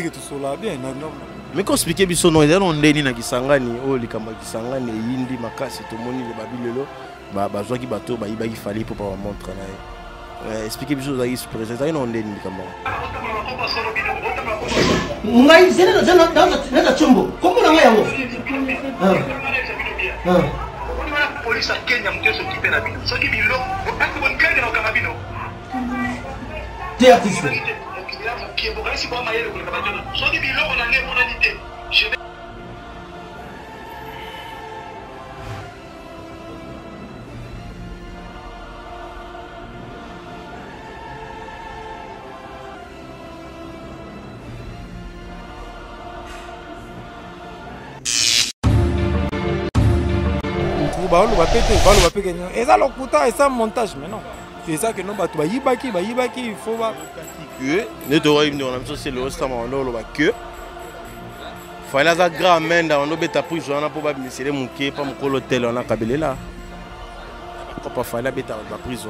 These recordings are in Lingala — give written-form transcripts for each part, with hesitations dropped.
que tu sois bien. Mais quand expliquer biso non, on ndeni na Kisangani, oh likamba Kisangani yindi makasi to moni le babilelo, bazwa ki bato ba ibaki fali pour pas montrer na. Expliquer biso za is présent, on ndeni likamba. Ngai zena na chombo. Kombo na ngai yango. Police à Kenya mteso kipe na bino. Soki bilo, parce que Kenya na kama bino. T'es artiste. Et ça, l'okuta, et ça, montage, mais non. C'est ça que nous, il faut voir. C'est le restaurant, on a que. Il fallait la grande main, on a bêta prise, on a pas mis les mouquets, pas mon l'hôtel, on a cabellé là. Pas fallait la bêta la prise.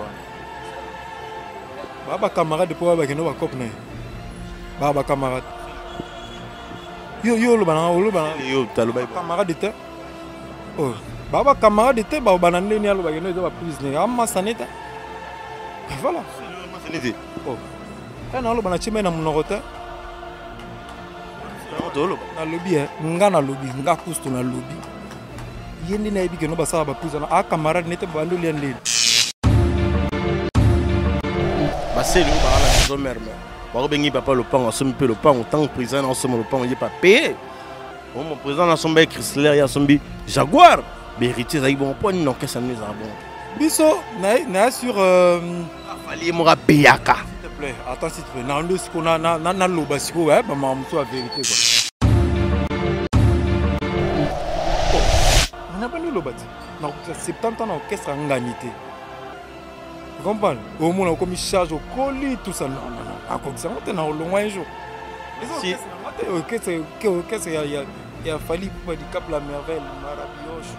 Baba camarade de pouvoir avec nos copines. Baba camarade. Yo, le banan, yo, t'as le camarade de terre. Oh. Baba camarade de terre, baba nan ni alo bageno de prise. Amma sanita. Voilà. Oh. Quand on a chimé na monorote. Na lobby, nga na lobby, nga kusto na lobby. Yendi na ibi que no basa ba prise na a camarade nete bando liande. Basé le ba la maison mère. Ba bengi papa le pan, on se peut le pan, autant prison on se le pan, il est pas payé. Mon président na sombe Chrysler, ya sombi Jaguar. Héritier ça bon point non que ça nous a bon. Biso na sur fallait mora payaka. S'il te plaît, attends s'il te plaît. Na ndo siko na loba siko ouais ba mamso a vérité quoi. On a pas nous loba. Non, 70 ans orchestre nganité. Tu comprends? Au moins on comme charge au colis tout ça non. À quoi ça on est dans le loin un jour. Si orchestre il a fallu pour du Cap la Merveille, Marabioche.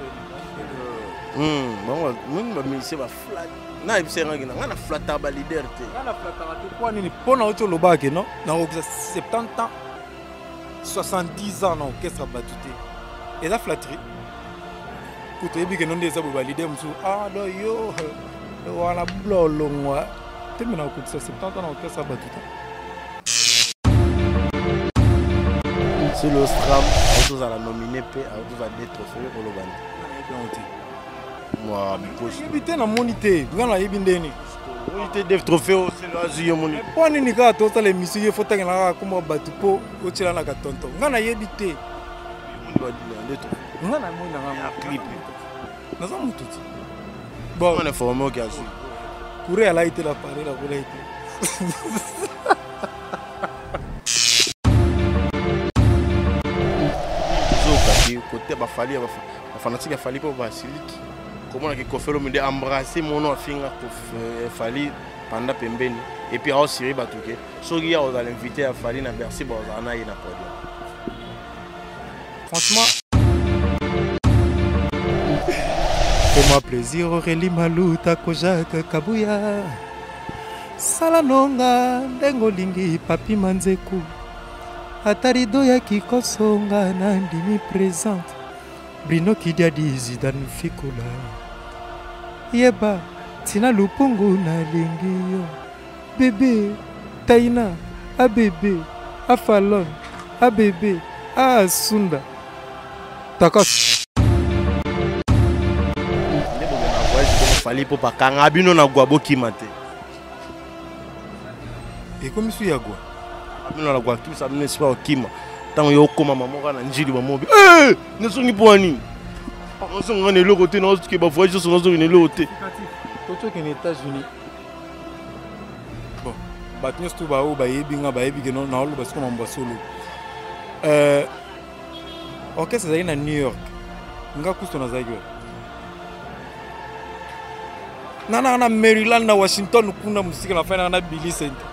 Bon, mais c'est pas flat. Na c'est rien na na flatter ba leader te. Na flatter te quoi ni pona auto lobake non? Na 70 ans 70 ans na orchestre batute. Et la flatterie. Pour te dire que non des ba leader msu ah do yo wala blolo ngwa. Te mena ko 70 ans na orchestre batute. C'est le Stram, autos à la nominer, autos à des trophées pour le band. Moi, je suis en monité. Je suis des trophées, c'est le Azio Monité. Pourquoi ne n'y a pas les messieurs, il faut que comme un bateau au Tchilana Gatonto. On a évité. On a un clip. Nous avons tout. Bon, on est formé au gaz. Courir à la été la parée, la volée. Côté bafali fanatique fali pour basilique comment on a fait le embrasser mon nom finger pour fali pendant pembeni et puis au siri batuke so il y a aux l'inviter à fali na Bercy bazana et na podium franchement fais-moi plaisir Aurélie Maluta Kojak Kabuya Salanonga Dengolingi Papi Manzeku Atarido ya kikosonga na ndimi présente Brino Kidiadi Zidane Fikula Yeba Tina Lupungu na lingi yo Bébé Taina A bébé A Fallon A bébé A Sunda Takos Fali pour pas kanga bino na gwabo kimate Et comme si yagwa Abino la gwa tout ça n'est pas okima tant yo koma maman na njili maman eh ne songi poani on sont en le côté non que ba voyage sont dans une loté toto que les États-Unis bon batnes tout ba o ba yebinga ba yebige non na lo parce que mamba solo OK c'est à New York nga kusto na zagwe na Maryland na Washington kuna musika na fana na Billy Center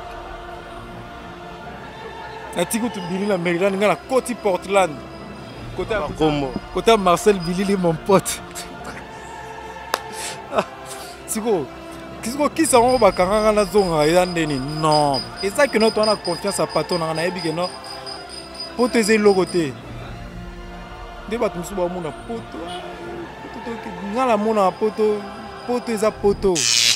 Natiko tu Billy la Maryland nga na côté Portland côté Marcel Billy mon pote Siko qui sont ba kanga na zonga ya ndeni non et ça que notre on a confiance à patron na yebi que non poto eza eloko te nde bato mosusu bamona poto nga na mona poto eza poto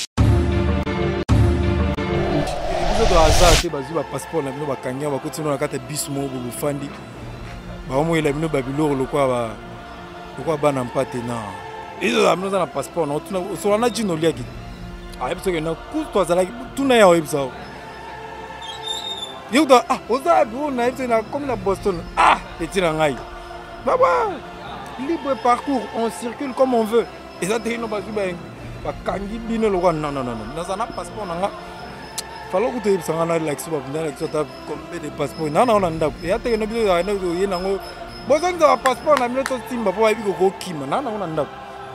biso toaza te bazwi bapasseport na bino bakangi bakoti no na kati ya biso moko bofandi baomoyela bino babiloko lokwa bana mpate na biso bino oza na passeport na osola na jino oliaki ayebi soki na kutu toazalaki tuna ya oyebisa yokuta oza biro nayebi soki nakomi na Boston eti na ngai baba libre parcours on circule comme on veut eza te ino bazwi bakangi bino lokwa non naza na passeport na nga falo kutu oyebisa nga na relaxo babinalakso ata combien de passeport nana ona ndako eya teke no biso oye nango bozongisa bapasseport na bino tosimba mpo bayebi kokokima nana ona ndako.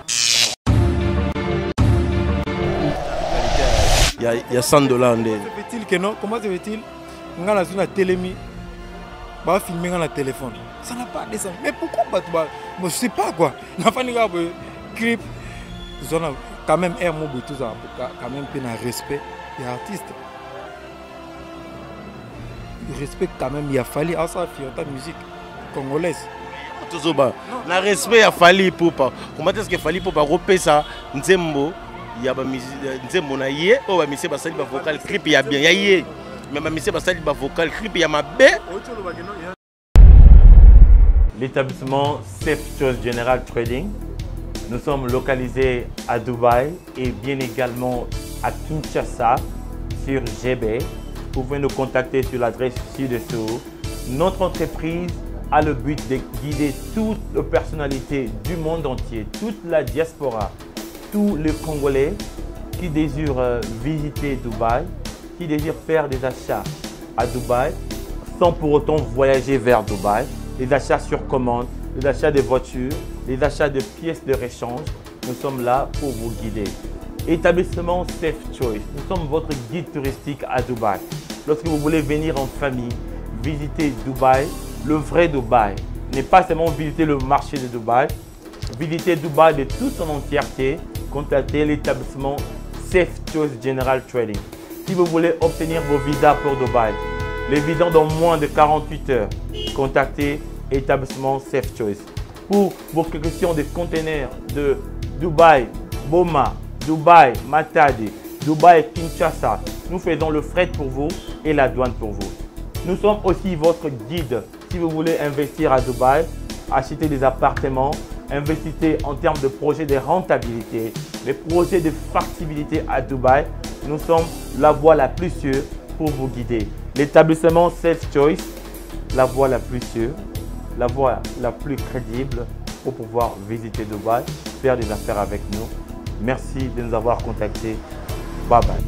Il y a 100 $. Fait-il que non? Comment se fait-il? On a la télémie, on va filmer dans le téléphone. Ça n'a pas de sens. Mais pourquoi je ne sais pas quoi. On a fait un clip. Ils ont quand même un mot tout ça, quand même un respect des artistes. Il respecte quand même, il a fallu à ça faire ta musique congolaise. Na respect a fallu pour pas. Comment est-ce qu'il fallait pour pas repérer ça? Nzembo. Il y a Nzembo na yé, oh ba mise basali ba vocal clip il y a bien yé. Mais ba mise basali ba vocal clip il y a ma bé. L'établissement Safe Choice General Trading. Nous sommes localisés à Dubaï et bien également à Kinshasa sur GB. Vous pouvez nous contacter sur l'adresse ci-dessous. Notre entreprise a le but de guider toutes les personnalités du monde entier, toute la diaspora, tous les Congolais qui désirent visiter Dubaï, qui désirent faire des achats à Dubaï sans pour autant voyager vers Dubaï. Les achats sur commande, les achats de voitures, les achats de pièces de réchange, nous sommes là pour vous guider. Établissement Safe Choice, nous sommes votre guide touristique à Dubaï. Lorsque vous voulez venir en famille, visiter Dubaï, le vrai Dubaï, n'est pas seulement visiter le marché de Dubaï, visiter Dubaï de toute son entièreté, contactez l'établissement Safe Choice General Trading. Si vous voulez obtenir vos visas pour Dubaï, les visas dans moins de 48 heures, contactez l'établissement Safe Choice. Pour vos questions de conteneurs de Dubaï, Boma, Dubaï, Matadi, Dubaï, Kinshasa, nous faisons le fret pour vous et la douane pour vous. Nous sommes aussi votre guide si vous voulez investir à Dubaï, acheter des appartements, investissez en termes de projets de rentabilité, les projets de factibilité à Dubaï. Nous sommes la voie la plus sûre pour vous guider. L'établissement Safe Choice, la voie la plus sûre, la voie la plus crédible pour pouvoir visiter Dubaï, faire des affaires avec nous. Merci de nous avoir contactés. Bye bye.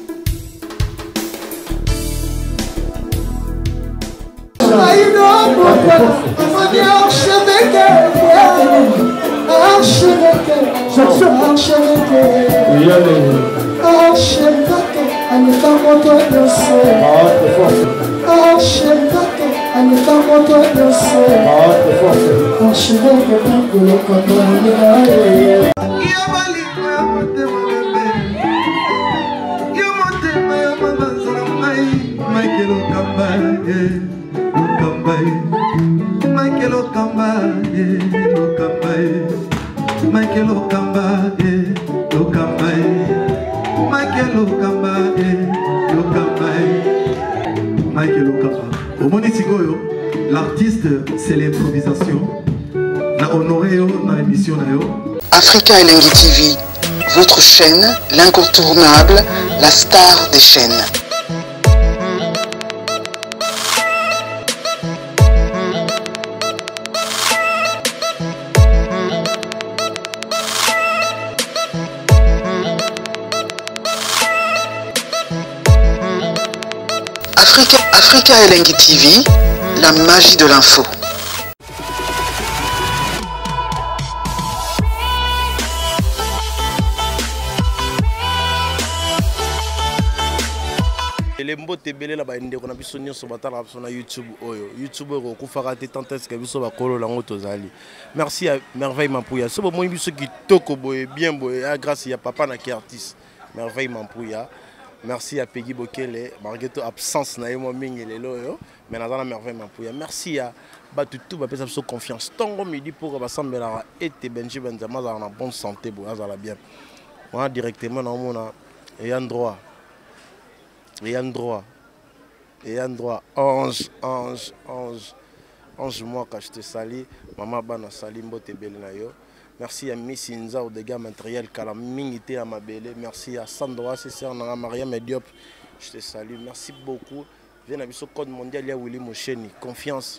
L'artiste, c'est l'improvisation. Na honoré dans l'émission. Africa Elengi TV, votre chaîne, l'incontournable, la star des chaînes. Africa Elengi TV, la magie de l'info. Les mots tebele la bainde qu'on a pu sonner sur batala sur YouTube oyo YouTube ko fera te tant est-ce que biso ba kolo la ngotozali. Merci à Merveille Mampouya. So mo biso ki toko boye bien boye grâce ya papa na ki artiste. Merveille Mampouya. Merci à Peggy Bokele, malgré ton absence na yo mingi lelo yo. mais dans la merveille Mampouya. Merci à Batutu, bah personne sur confiance. Tongo midi pour que ça me la et Benji Benzema en bonne santé, bon, ça va bien. On a directement dans mon ayant droit, ange moi quand je te salue, maman bana sali mbote belle na yo. Merci à Miss Inza au dégâts matériels calamité à ma belle. Merci à Sandra, c'est ça, on a Maria Mediop. Je te salue, merci beaucoup. Viens à ce code mondial, il y a Willy Mocheni, confiance.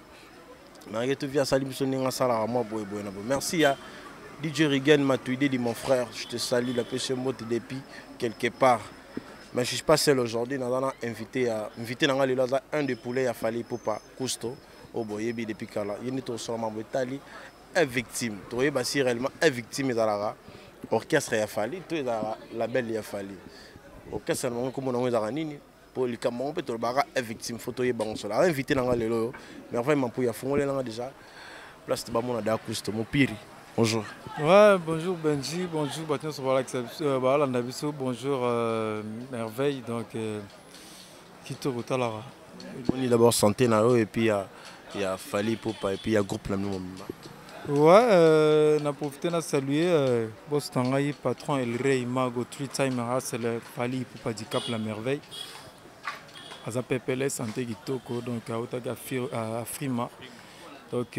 Merci à DJ Rigan Matuidi, dit mon frère, je te salue, la pêche motte depuis quelque part. Mais je ne suis pas seul aujourd'hui, nous avons invité un des poulets à Fali Poupa Cousteau, au Boyebi depuis Kala. Il est au Solomon Betali, une victime. Tu vois, si réellement une victime est à l'orchestre à Fali, tu es à la belle à Fali. Orchestre, comme on a dit, pour les camarades, on peut être victime, photo et bon cela. Invité dans le lot, mais enfin, il y a fondé déjà. Place de Bamona d'Acousto, mon pire. Bonjour. Ouais, bonjour Benji, bonjour Bâton bonjour Merveille, donc Kito Botalara. On est d'abord santé et puis il y a Fali Poupa et puis il y a groupe la même. Ouais, on a profité de saluer Boss Tangaï, patron El Rey Mago, 3-time c'est le Fali Poupa du Cap la Merveille. Aza Pepele Santé Kitoko, donc à Frima. Donc,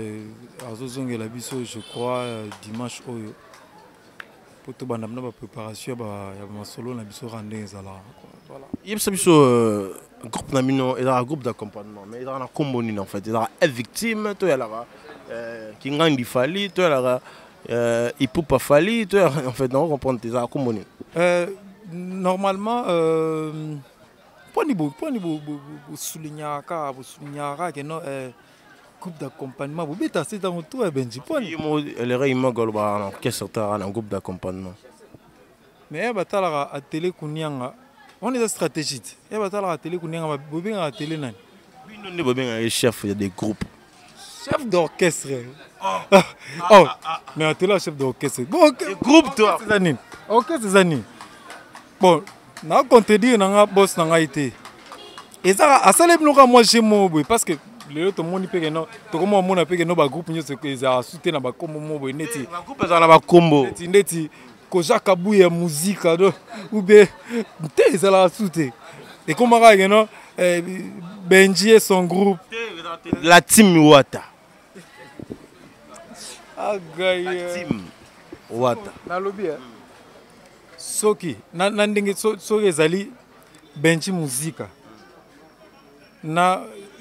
je crois, dimanche, pour tout le monde, la préparation, il y a un solo, il y a un groupe il y a un groupe d'accompagnement, mais il y a un combo en fait. Il y a une victime, il y a qui gagne du Fali, il y a il peut pas Fali, en fait, on comprend, il y a un combo. Normalement, pour nous souligner que non. Groupe d'accompagnement, vous êtes assez dans tout, Benji. Un groupe d'accompagnement. Mais il y a la télé, on est stratégique. Il y a la télé, vous avez la télé. Vous avez chef des groupes. Chef d'orchestre. Oh, mais la télé, chef d'orchestre. Bon, groupe, toi. Ok, c'est années. Bon, on a contredit un boss dans été. Et ça, à ça, moi, chez moi, parce que. Le tout le monde peut non tout le monde a peut no groupe nyose que za soutenir na combo mo neti groupe za na combo neti ko Jacques Bouya musique do ou be te za la soutenir et comment ga non Benji et son groupe la team Wata ah gars team Wata na lobby soki na ndenge so ezali Benji musique na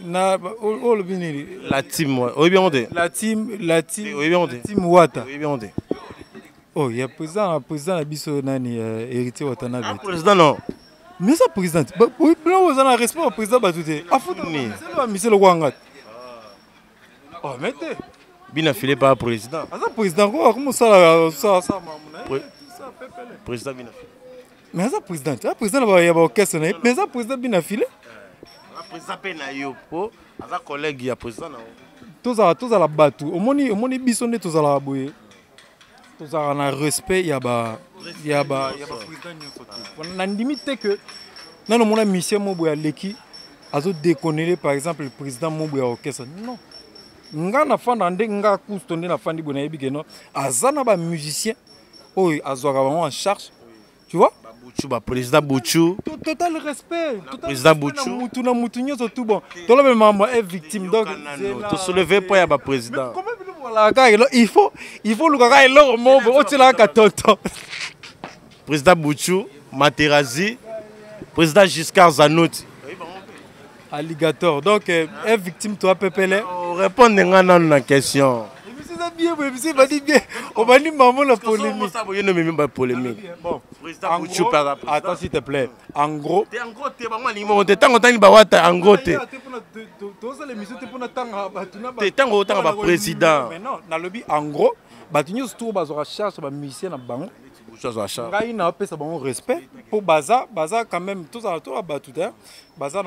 la team oui bien on la team team Wata oui bien on oh il y a président na biso nani héritier Watanabe président non mais ça président oui on a respect au président batute afuta ni c'est pas monsieur le Wanga oh mettez bien filé par président ça président quoi comment ça président bien mais ça président il y a orchestre mais ça président bien filé collègue ya président tous à la batu au moni biso ne tous à la boye tous à na respect ya ba président nyonso na limite que na no mona mission mo boya leki azo déconner par exemple le président mo boya orchestre non nga na fanda nde nga kusto nde na fandi bona yebi que non azana ba musicien oyo azwaka bango en charge tu vois président Bouchou total respect président Bouchou mutu nyonso tout bon to le maman est victime donc to soulever pas ya ba président voilà il faut le gars il leur mot au tila ka tonton président Bouchou Materazzi président Giscard Zanotti alligator donc est victime toi Pepele répondre ngana na question bien on va dire maman la polémique bon attends s'il te plaît en gros président na lobby en gros batinyo tout bazora charge ba musicien na bango ngai na pesa bango respect pour baza quand même tout ça tout batuta baza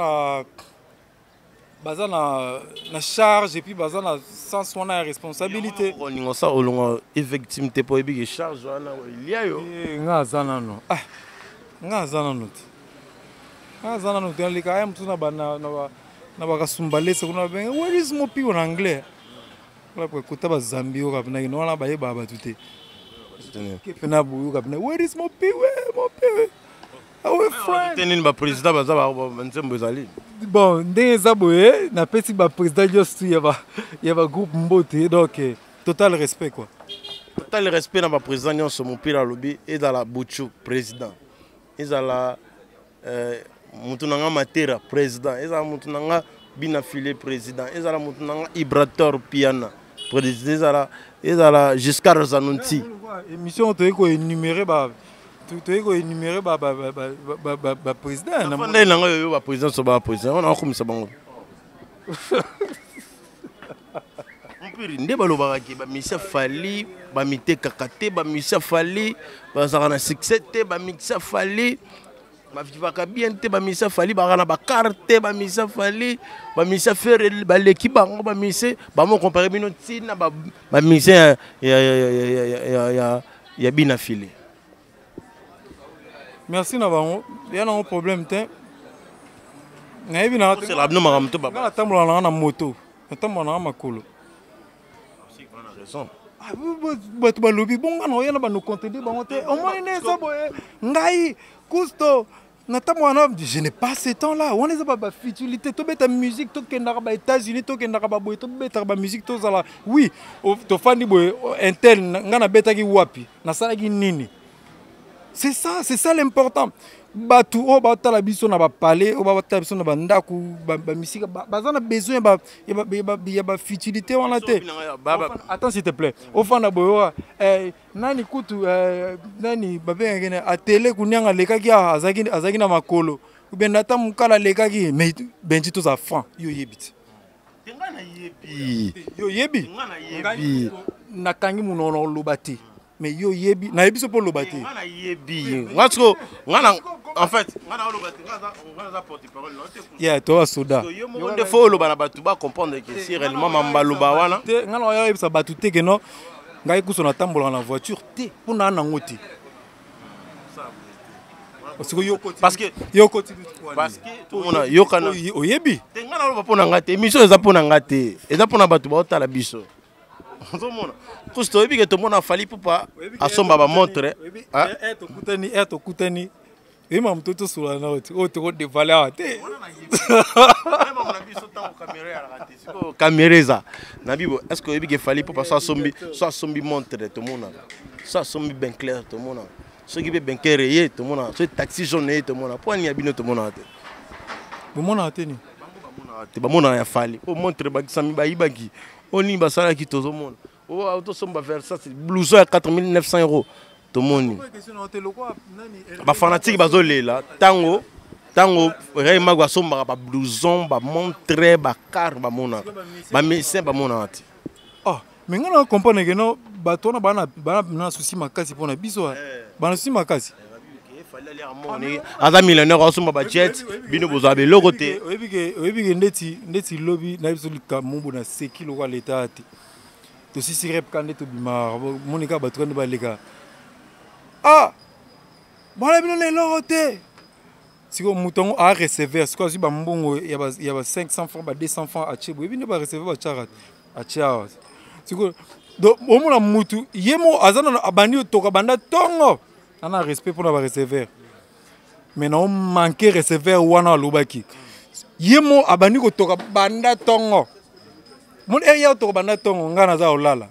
na charge et puis baza na sens on a responsabilité on ça olonga victime te po ebi charge wana il y a yo nga zana no nga zana no dans les cas mtu na na bakasumbalesa kuna benga where is Mopi en anglais la kwa kuta ba Zambie ka bina ino na ba yeba ba tuté ke pena bu ka bina where is Mopi we our friend tenini ba président baza ba nzembo ezali bon ndenge za boye na pesi ba président just ya ba groupe Mbote donc total respect quoi. Total respect na ba président nyonso Mopi la lobi et dans la Bouchou président ezala mutu nanga Matera président ezala mutu nanga Bina Filé président ezala mutu nanga Ibrator Piana président ezala Giscard Zanunti émission to ko énumérer ba président na fanda nanga yo ba président so ba président on a komisa bango mpiri nde balobaka ke ba misa fali ba mite kakate ba misa fali ba zakana succès te ba misa fali ba vivaka bien te ba misa fali ba kana ba carte ba misa fali ba misa faire ba l'équipe bango ba misa ba mo comparer bino tina ba misa ya Bina Filé. Merci na bango ya na problème te na yebi na c'est la no makamto baba na tambola na moto na tambola na makolo bato balobi bonga na oyana bano contredire bango te omoni neza boye ngai Cousteau je n'ai pas ce temps là on est pas futilité to beta musique to kendaka ba États-Unis to kendaka ba boye to beta ba musique to zala oui to fandi boye intel ngana beta ki wapi na sala ki nini c'est ça l'important batu o ba tala biso na ba palais o ba tala biso na ba ndaku ba musique bazana besoin ya ba futilité wana te attends s'il te plaît au fana boyo nani kutu nani babe ngene a télé kunyanga lekaki azaki na makolo ubenda ta mukala lekaki mais benji to za franc yo yebiti ngana yebi yo yebi ngana yebi nakangi munono lobati mais yo yebi na yebi so po lobati ngana yebi ngasko ngana en fait ngana lobati ngana porte parole non te yeah to soda yo mo nde fo loba na batu ba comprendre que si réellement mambaloba wana ngana yo yebisa batu te que non ngai kuso na tambola na voiture te pona na ngoti parce que tout le monde yokana oyebi te ngana loba pona ngate émission eza pona ngate eza pona batu ba otala biso nzomona Cousteau ebi ke to mona fali pupa asomba ba montre to kutani et mam toto sur la note o to de valeur te même on a vu so temps caméra à la caméra na bibo est-ce que ebi ke fali pupa so sombi montre to mona so sombi ben clair to mona so ki be ben clair to mona so taxi jaune to mona po ni abino to mona te bo mona te ni ba mona ya fali o montre ba sami ba ibaki oni basala ki tozo mona o auto somba vers ça c'est blouson à 4900 €. Tout le monde. Ba fanatique bazolela tango rey magwa somba ba blouson ba montre ba car ba mona ba médecin ba mona ati. Ah mais ngana comprendre que non bato na bana souci makasi pona biso bana souci makasi. Aza millionnaire osomba ba jet bino bozabe loko te. Oyebi ndeti lobby na biso lika mumbu na seki lokwa l'état ati. To sisi rep kande to bima monika bato kande ba leka. Ah bana bino na loko te. Siko mutongo a recevoir siko si ba mbongo ya ba 500 francs ba 200 francs a chebo ebi ne ba recevoir ba charat a chia. Siko do omona mutu yemo azana abandi toka banda tongo. On a respect pour nos receveurs. Mais on manque receveur wana lobaki. Yemo abani ko toka banda tongo. Mon area to banda tongo ngana za olala.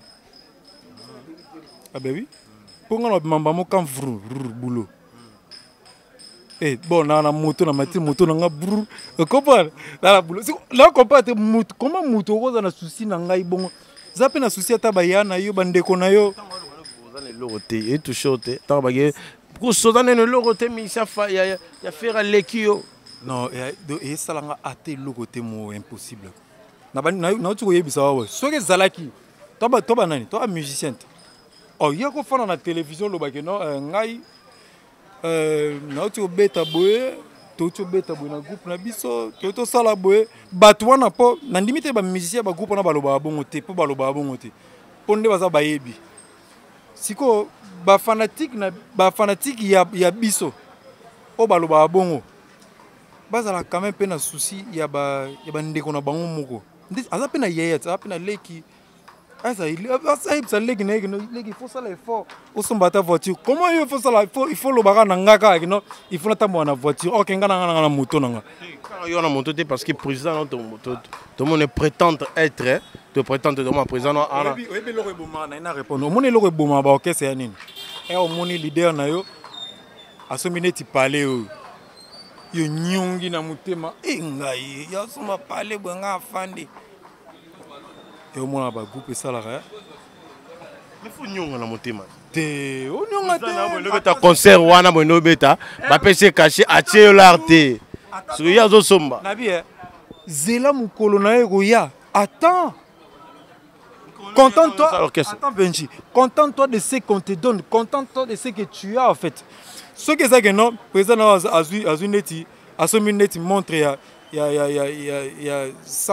Ah ben oui. Pour ngana mamba mo kan vrou boulot. Eh bon na moto na mati moto na nga brou. Comprendre? La boulot. Là comprendre moto comment moto ko na souci na ngai bongo. Zape na souci ata bayana yo bandeko na yo. Et tout choté tant bagé pour sodaner le logoté mais ça ya faire l'équio non et ça langa até logoté mo impossible na tu koyebisa wa soki zalaki toba nani to musicien oh yako fana na télévision lo bagé non ngai na tu beta boye to na groupe na biso to sala boye batwa na po na ndimite ba musicien ba groupe na baloba bongo te po baloba bongo te ponde baza bayebi siko ba fanatique ya biso o baloba bongo bazala quand même pe na souci ya ba ndeko na bango moko aza pe na yeye aza pe na leki asa leki na leki faut ça l'effort au somba ta voiture comment il faut ça il faut le baka na ngaka non il faut na tambo na voiture OK ngana moto nanga yo na moto parce que président non moto tout le monde prétend être te prétend de mon président ana oui le reboma na répondre mon le reboma ba OK c'est nini et au moni leader na yo asomineti parler yo nyongi na mutema ngai ya soma parler bwenga afandi et au moins ba groupe ça là mais faut nyonga na mutema te o nyonga te le beta concert wana bono beta ba pese caché atie l'arte sur ya zo somba na bien zela mukolo na ego ya attends contente-toi attends Benji contente-toi de ce qu'on te donne contente-toi de ce que tu as en fait ce que ça que non président azuneti asomineti montre il y a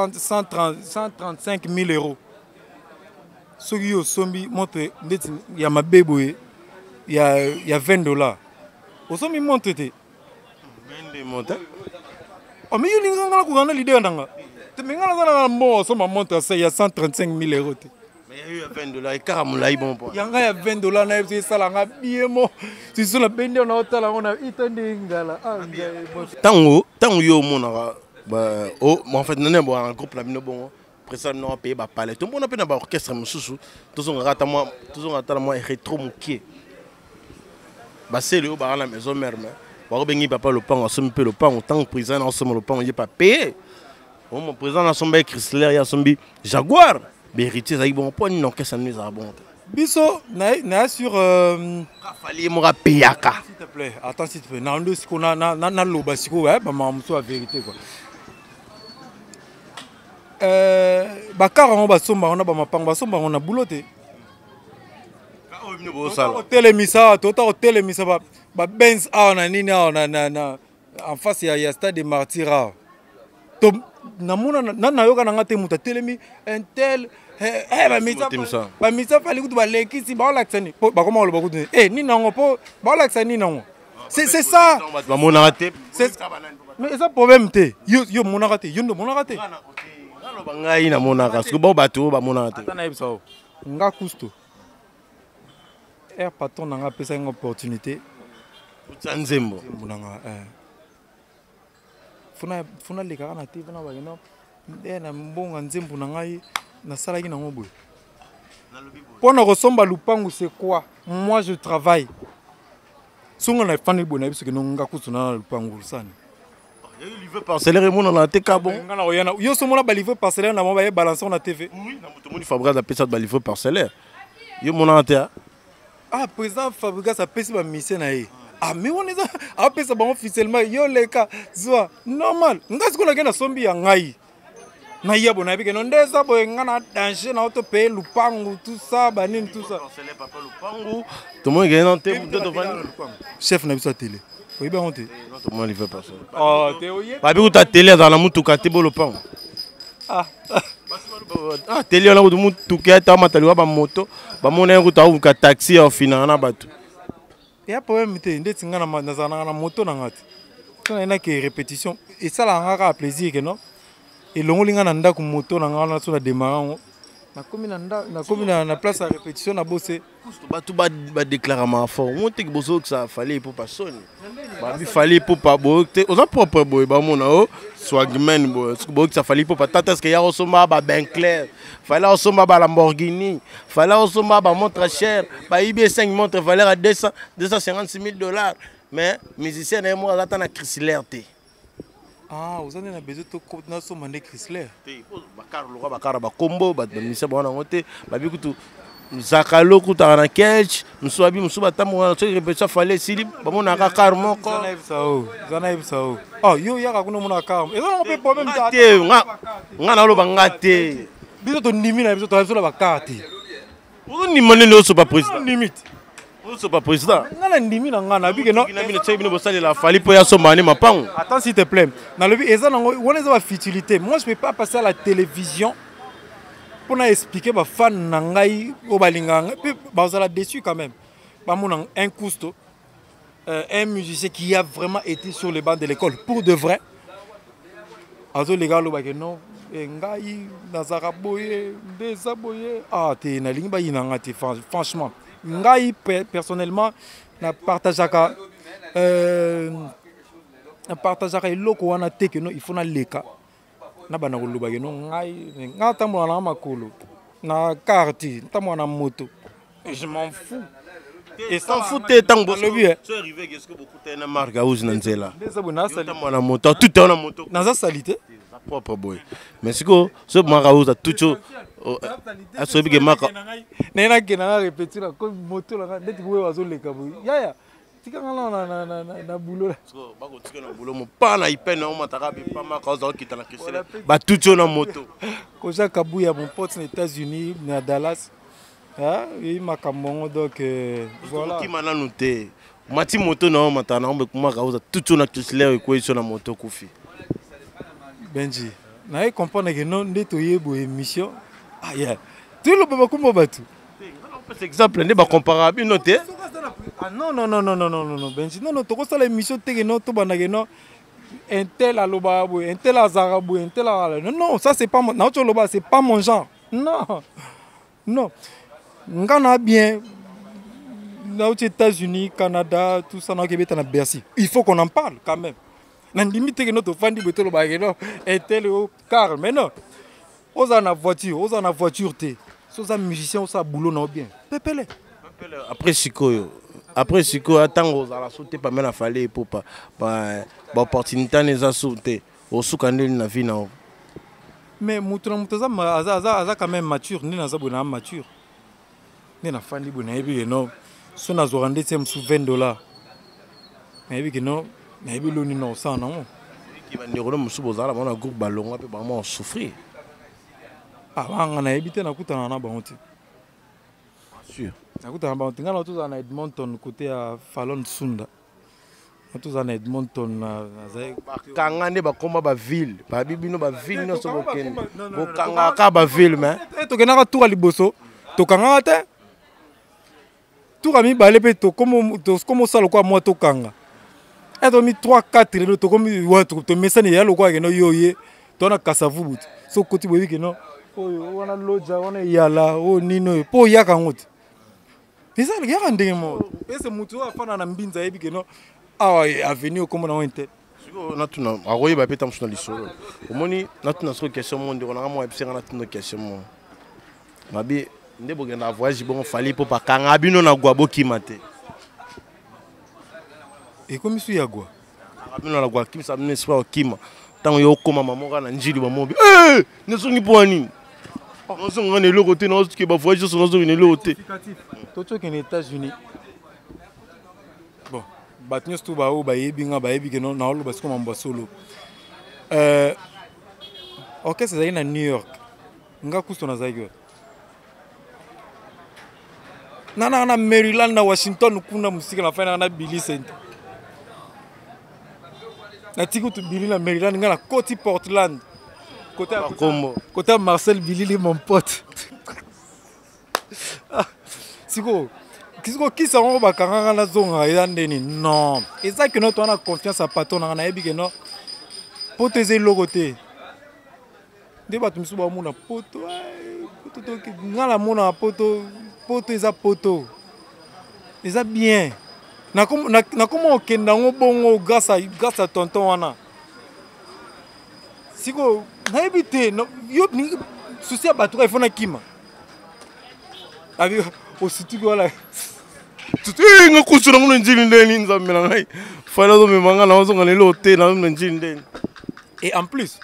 135 000 euros ce qui au sombi montre il y a ma bébé il y a 20 $. Au sombi montre te 20 monte oh mais il y a une l'idée ndanga te mengala za na mo so ma montre ça il y a 135 000 euros te mais il y a $20 et karamulai bon point yanga ya 20 $ na yebisi salanga biemo tu so la bende na otala ona itande ngala tango yo mona ba en fait nane bo un groupe la bino bon président non payer ba palais tout monde na ba orchestre mususu toujours ngata moi rétro mukie ba c'est le ba la maison mère mais ba bengi papa le pan assomme pe le pan tant président assomme le pan il pas payé mon président assomme Chrysler ya sombi Jaguar héritier ça bon point non que ça nous a bon biso na sur fallait mo payaka s'il te plaît attends s'il te plaît na ndo siko na loba siko ouais ba mamuso a vérité quoi bakara on ba somba on a ba mapanga ba somba on a bouloté telemisa ba Benz na nini na en face il y a stade des martyrs to namuna na yoka na ngate muta telemi un tel ba misa fali kutu ba lekisi ba laksani ba koma lo ba kutu ni nango po ba laksani nango c'est ça ba mona raté mais ça problème te yo mona raté yo ndo mona raté ba ngai na mona parce que ba bato ba mona raté atana ebisa nga kusto patron nanga pesa une opportunité Nzembo munanga funa leka na TV na ba no na mbonga nzembo na ngai na salaki na ngoboy pona ko somba lupangu c'est quoi moi je travaille songa na fani bona biso ke nonga kusuna lupangu sana livre parcellaire mon na teka bon ngana oyana yo so mona ba livre parcellaire na mo ba balancer na TV oui na moto moni Fabregas a pesa ba livre parcellaire yo mona te président Fabregas a pesa ba mission na ye mais on est a pesa ba officiellement yo leka zwa normal ngasi ko na kena sombi ya ngai na yabo na bike no ndeza boy ngana danger na auto payer lupangu tout ça banine tout ça parcellaire papa lupangu tout le monde gagne en tête de devant chef na biso télé oui ben on te tout le monde livre parcellaire te oye ba bi ta télé dans la mutuka te bo lupangu télé na mutuka ta mataliwa ba moto ba mona nguta u ka taxi au final na batu ya problème te ndeti ngana na moto na ngati tona ina ke répétition et ça la ngaka plaisir que non et longolinga na ndako moto na ngana so na démarrant na komi na place à répétition na bossé batu ba déclarer ma fort on te bozo que ça fallait pour personne ba bi fallait pour pas bo on a propre boy ba mona o swagman bo que ça fallait pour pas tata que ya osoma ba ben clair fallait osoma ba Lamborghini fallait osoma ba montre cher ba IB5 montre valeur à $256 000 mais musicien et moi attend na Chrysler té vous avez besoin de na so mande Chrysler bakara ba combo ba musicien ba na ngote ba bi kutu zakalo kuta na catch mswabi msuba tamu na so répétition fallait sili ba mona ka car moko zana ibsao yo yaka kuna mona car et ça on peut problème te nga na lo bangate biso to ndimi na biso to biso la bakati on ni mané le so pas président limite on so pas président ngana ndimi na ngana bike no na bino tsebino bosali la fali po ya so mani mapango attends s'il te plaît na lebi eza nango on est ba futilité moi je peux pas passer à la télévision pour expliquer ba fan na ngai o balinganga puis ba osala déçu quand même ba mon un cousteau un musicien qui a vraiment été sur les bancs de l'école pour de vrai azo les gars lobake non ngai nazara boye ndeza boye ah te na lingi ba yinanga te franchement ngai personnellement na partageaka eloko wana te que non il faut na leka na bana ko lobake non ngai ngata mo na makolo na carte tamona na moto et je m'en fous. Et sans foutre tant que tu arrivé qu'est-ce que beaucoup t'as une marque à use nanzela. Tamona moto tout est en moto. Naza salité. Propre boy. Mais c'est quoi ce marque à use tout à ce big marque. Nena kena répéter la comme moto la net boy wazo le kabu. Ya. Tika na boulot. Ba ko tika na boulot mo pa na ipena o mataka be pa marque à use qui t'a na question. Ba tout na moto. Koja kabuya mon pote aux États-Unis na Dallas. Ah, oui, ma camongo donc voilà. Qui m'a noté. Mati moto na matana on be kuma ka uza tout na Chrysler ko iso na moto kufi. Benji, na e comprendre que non ndeto yebo émission. Ah yeah. Tu le baba kuma batu. Par exemple, ne ba comparable noté. Ah non Benji, non to ko sala émission te que non to bana que non. Un tel aloba boy, un tel azarabo, un tel non, ça c'est pas mon na to loba, c'est pas mon genre. Non. Ngana bien aux États-Unis, Canada, tout ça, na Bercy. Il faut qu'on en parle quand même. Na limite que notre fan dit betolo ba non et tel car mais non. Oza na voiture té. Soza musicien oza boulot na bien. Pepele. Après siko attends à la sauter pas même à fallait pour pas opportunité les a sauté au soukandel na vie na. Mais mutoza aza quand même mature, ni na za bona mature. Ni na fandi bona ebi non. So na zorande tem sous $20. Mais ebi que non, mais ebi lo ni non ça non. Qui va ndiro musubo za la bona groupe balonga pe ba mo souffrir. Ah banga na ebi te na kutana na ba honte. Sûr. Na kutana ba honte ngana to za na Edmonton côté à Fallon Sunda. Tout ça na Edmonton na zai kanga ne ba komba ba ville ba bibino ba ville no so bokende bo kanga ka ba ville mais to kenaka tour liboso to kanga te tour ami balé pe to comme ça le quoi moi to kanga et to mi 3 4 to comme ouais to mesane ya le quoi que no yoye to na kasavu but so koti boyi que no oyo wana loja wana yala o nino po yaka ngote pesa le yaka ndenge mo pesa mutu afana na mbinza yebi que no ah avenir comme on a été natuna aroye ba peta msuna lisolo omoni natuna so question monde on a mo ebsenga natuna question mo mabi ndebo gena voyage bon fali po pakanga bino na gwa bokima te et comme ici ya gwa bino na gwa kimisa bino spa okima tango yo koma mamoka na njili ba mobi nesongi po nini on ngane le côté na ke ba voyage so no ne le côté to to aux États-Unis. Bon batnyos tu ba o ba yebi que non na olo parce que mamba solo OK c'est na New York nga kusto na zaigo na Maryland na Washington kuna musika na fana na Billy Center na tiku tu Billy na Maryland nga na côté Portland côté Marcel Billy mon pote siko qui sont ba kanga na zonga yandeni non et ça que notre on a confiance à patron na yebi que non potezer logoté débat musu ba mona poto poto que ngala mona poto eza poto eza bien na comment okenda ngo bongo grâce à tonton wana siko na ebité no yo souci à batura il faut na kima abi aussi voilà tutu nga kusura ngo njili ndeni nzamela ngai fala zo memanga na zo ngale lote na njili ndeni. Et en plus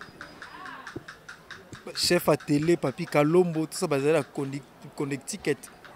chef à télé Papi Kalombo tout ça basé à Connecticut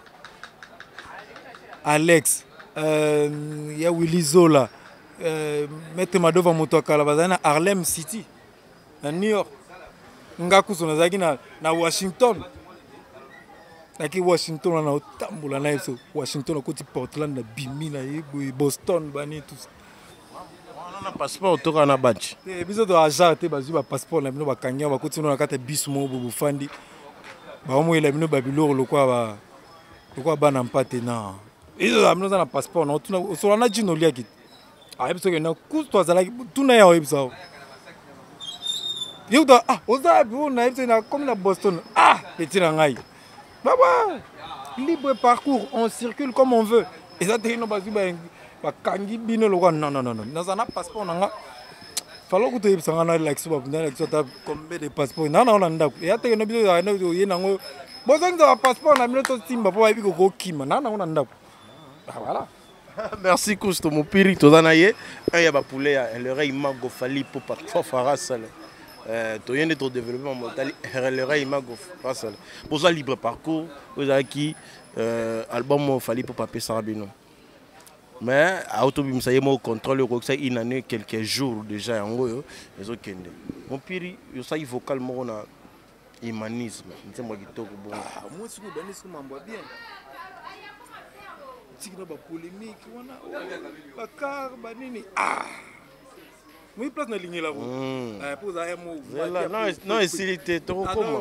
Alex ya Willy Zola Maître Madova Motokala basé na Harlem City na New York nga kusona zaki na Washington naki Washington na otambola na yeso Washington côté Portland na Bimi na Boston bani tout ça on a passeport to kana badge biso to agent te bazu ba passeport na bino ba kanya ba côté na kata bis mo bu fandi ba mo ela bino ba biloko lokwa bana mpate na izo amino na passeport na tuna so na jino liaki a biso ke na kusto azala tuna ya obiso Yo da ah oza bu na comme la Boston. Ah, petit ngai. Baba. Libre parcours, on circule comme on veut. Et ça t'es no bazu ba kangi bino lo non non non non. Dans un passeport nanga. Falo ko te sanga na like so ba na like so ta combien de passport. Na na ndako. Ya te no biso na no ye nango. Bozanga passeport na minuto timba po ba bi ko kima. Na na ndako. Voilà. Merci Cousteau, mon piri, tout en aïe. Il y a des poulets, l'oreille mago fali pour pas trop faire ça. Tu viens de ton développement mental, l'oreille mago faire ça. Pour ça, libre parcours, vous avez qui album fali pour papier Sarabino. Mais à Autobim, ça y est, moi, au contrôle, ça y est, quelques jours déjà, en gros, les autres. Mon piri, ça y est, vocal, moi, on a humanisme. Moi, je suis bien. Tikina ba polémique wana ba car ba nini ah moi place na ligne là pour ça un mot non ici trop comment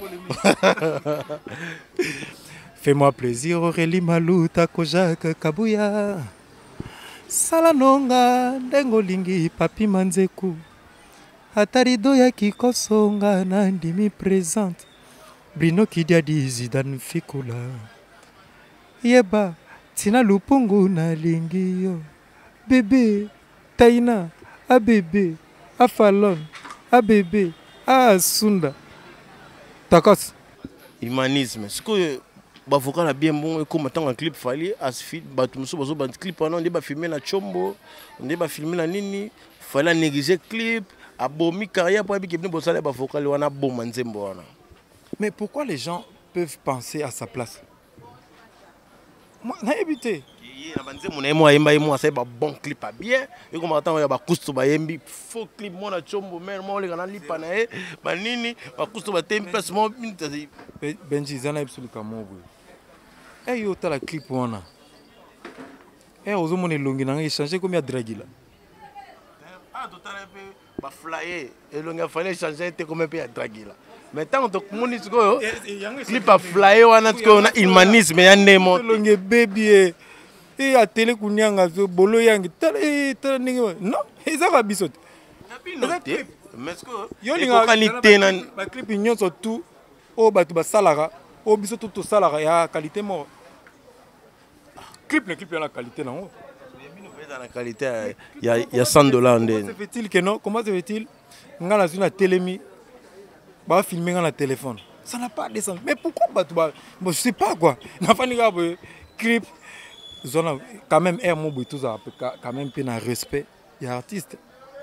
fais-moi plaisir Aurélie Maluta Kojak Kabuya Salanonga ndengo lingi papi manzeku atarido ya kikosonga na ndimi présente Brino Kidia di Zidane Fikula yeba Tina lupungu na lingi yo bébé Taina a bébé a Fallon a bébé a Sunda takos humanisme ce que bavocat a bien bon comme tant un clip fallait asfit batumso bazo ban clip on débat filmer na chombo on débat filmer na nini fallait négliger clip abomi carrière pour que bien bosala bavocat wana bon manzembo wana. Mais pourquoi les gens peuvent penser à sa place? Moi, n'a évité. Moi, c'est un bon clip à bien. Et comme attends, il y a un coustou, il faut clip, moi, na chombo, mais moi, les gens li panae, manini, un coustou, un temple, moi, Benji, zana absolument moi. Eh yo, t'as la clip wana. Eh, aux hommes, on est longues, on a échangé comme il y a Dragila. Ah, tout à l'heure, flyer, et l'on a fallu changer, t'es comme un peu à Dragila. Mais tant que mon clip à flyer, on a humanisme, mais il y a un longue baby. Et à télé kunyanga bolo yangi non ils ont abisot mais ce que yo qualité nan ba clip nyonso tout o batu ba salara o biso tout salara ya qualité mo clip ya la qualité non dans la qualité il y a $100 comment se fait-il que non comment se fait-il ngana sur la télémi ba filmer na téléphone ça n'a pas de sens mais pourquoi batu ba je sais pas quoi na fani ga clip quand même un mot tout ça quand même un respect il y a artiste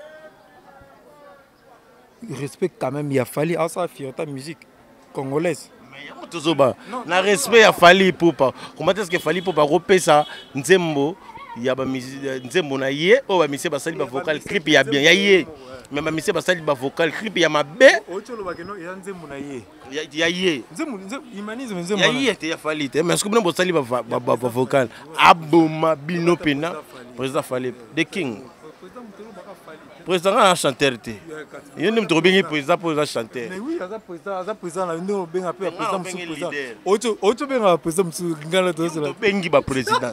respect quand même il a fallu à ça fiota musique congolaise mais il y a tout ça na respect il a fallu pour pas comment est-ce que fallu pour pas repérer ça nzembo il y a ba nzembo na ye o ba mise ba sali ba vocal clip il y a bien yé mais ba mise ba sali ba vocal clip il y a mabe otolo ba keno ya nzembo na ye ya ye nzembo humanisme nzembo ya ye te ya fallu te mais est-ce que vous sali ba vocal aboma bino pena président fallait the king président a chanteur te il ne me trouve bien président pour chanter mais oui ça président na ndo benga pe président auto benga président ngala to ça bengi ba président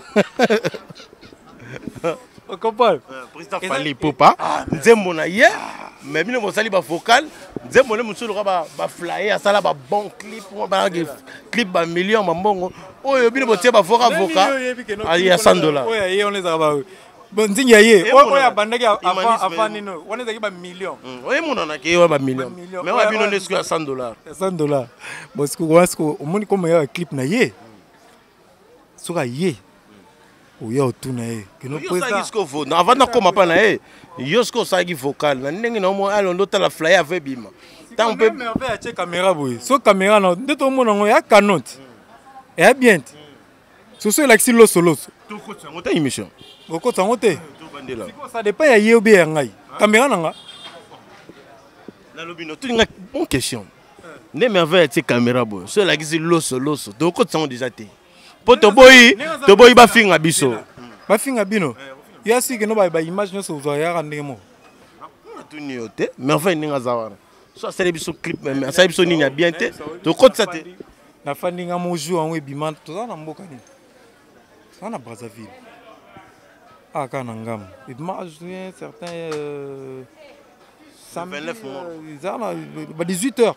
on comprend président fallait popa nzembo na ye mais bino mo sali ba vocal nzembo le musulu ba flyer asala ba bon clip ba clip ba million ba mbongo oyo bino botie ba vocal il y a $100 oyo on les a ba bon nzinga ye oyo bandaki avant nino on les a ba million oyo mona na ke ba million mais wa bino nesko ya $100 $100 parce que wasko omoni comme ya clip na ye soka ye oya otuna ye kino président yosko vo avant na koma pa na ye yosko sagi vocal na ndenge na mo alo ndota la flyer avec bima tant peut mais on fait acheter caméra boy so caméra na ndeto mona ngo ya Canon et bien so so like si lo solo to ko tsango ta émission ko tsango te to bandela ça dépend ya ye obi ya ngai caméra nanga la lobino tu nga bonne question ne me avait acheter caméra boy so like si lo solo to ko tsango déjà te to boy ba finga biso ba finga bino ya si que no ba image no so ya rande mo tu ni ote mais enfin ninga zawana so ça biso clip mais ça biso nini bien te to ko tsate na fandinga mo jour en webima to za na mboka ni ça na Brazzaville ah kana ngam image certains 29 mois. 18h.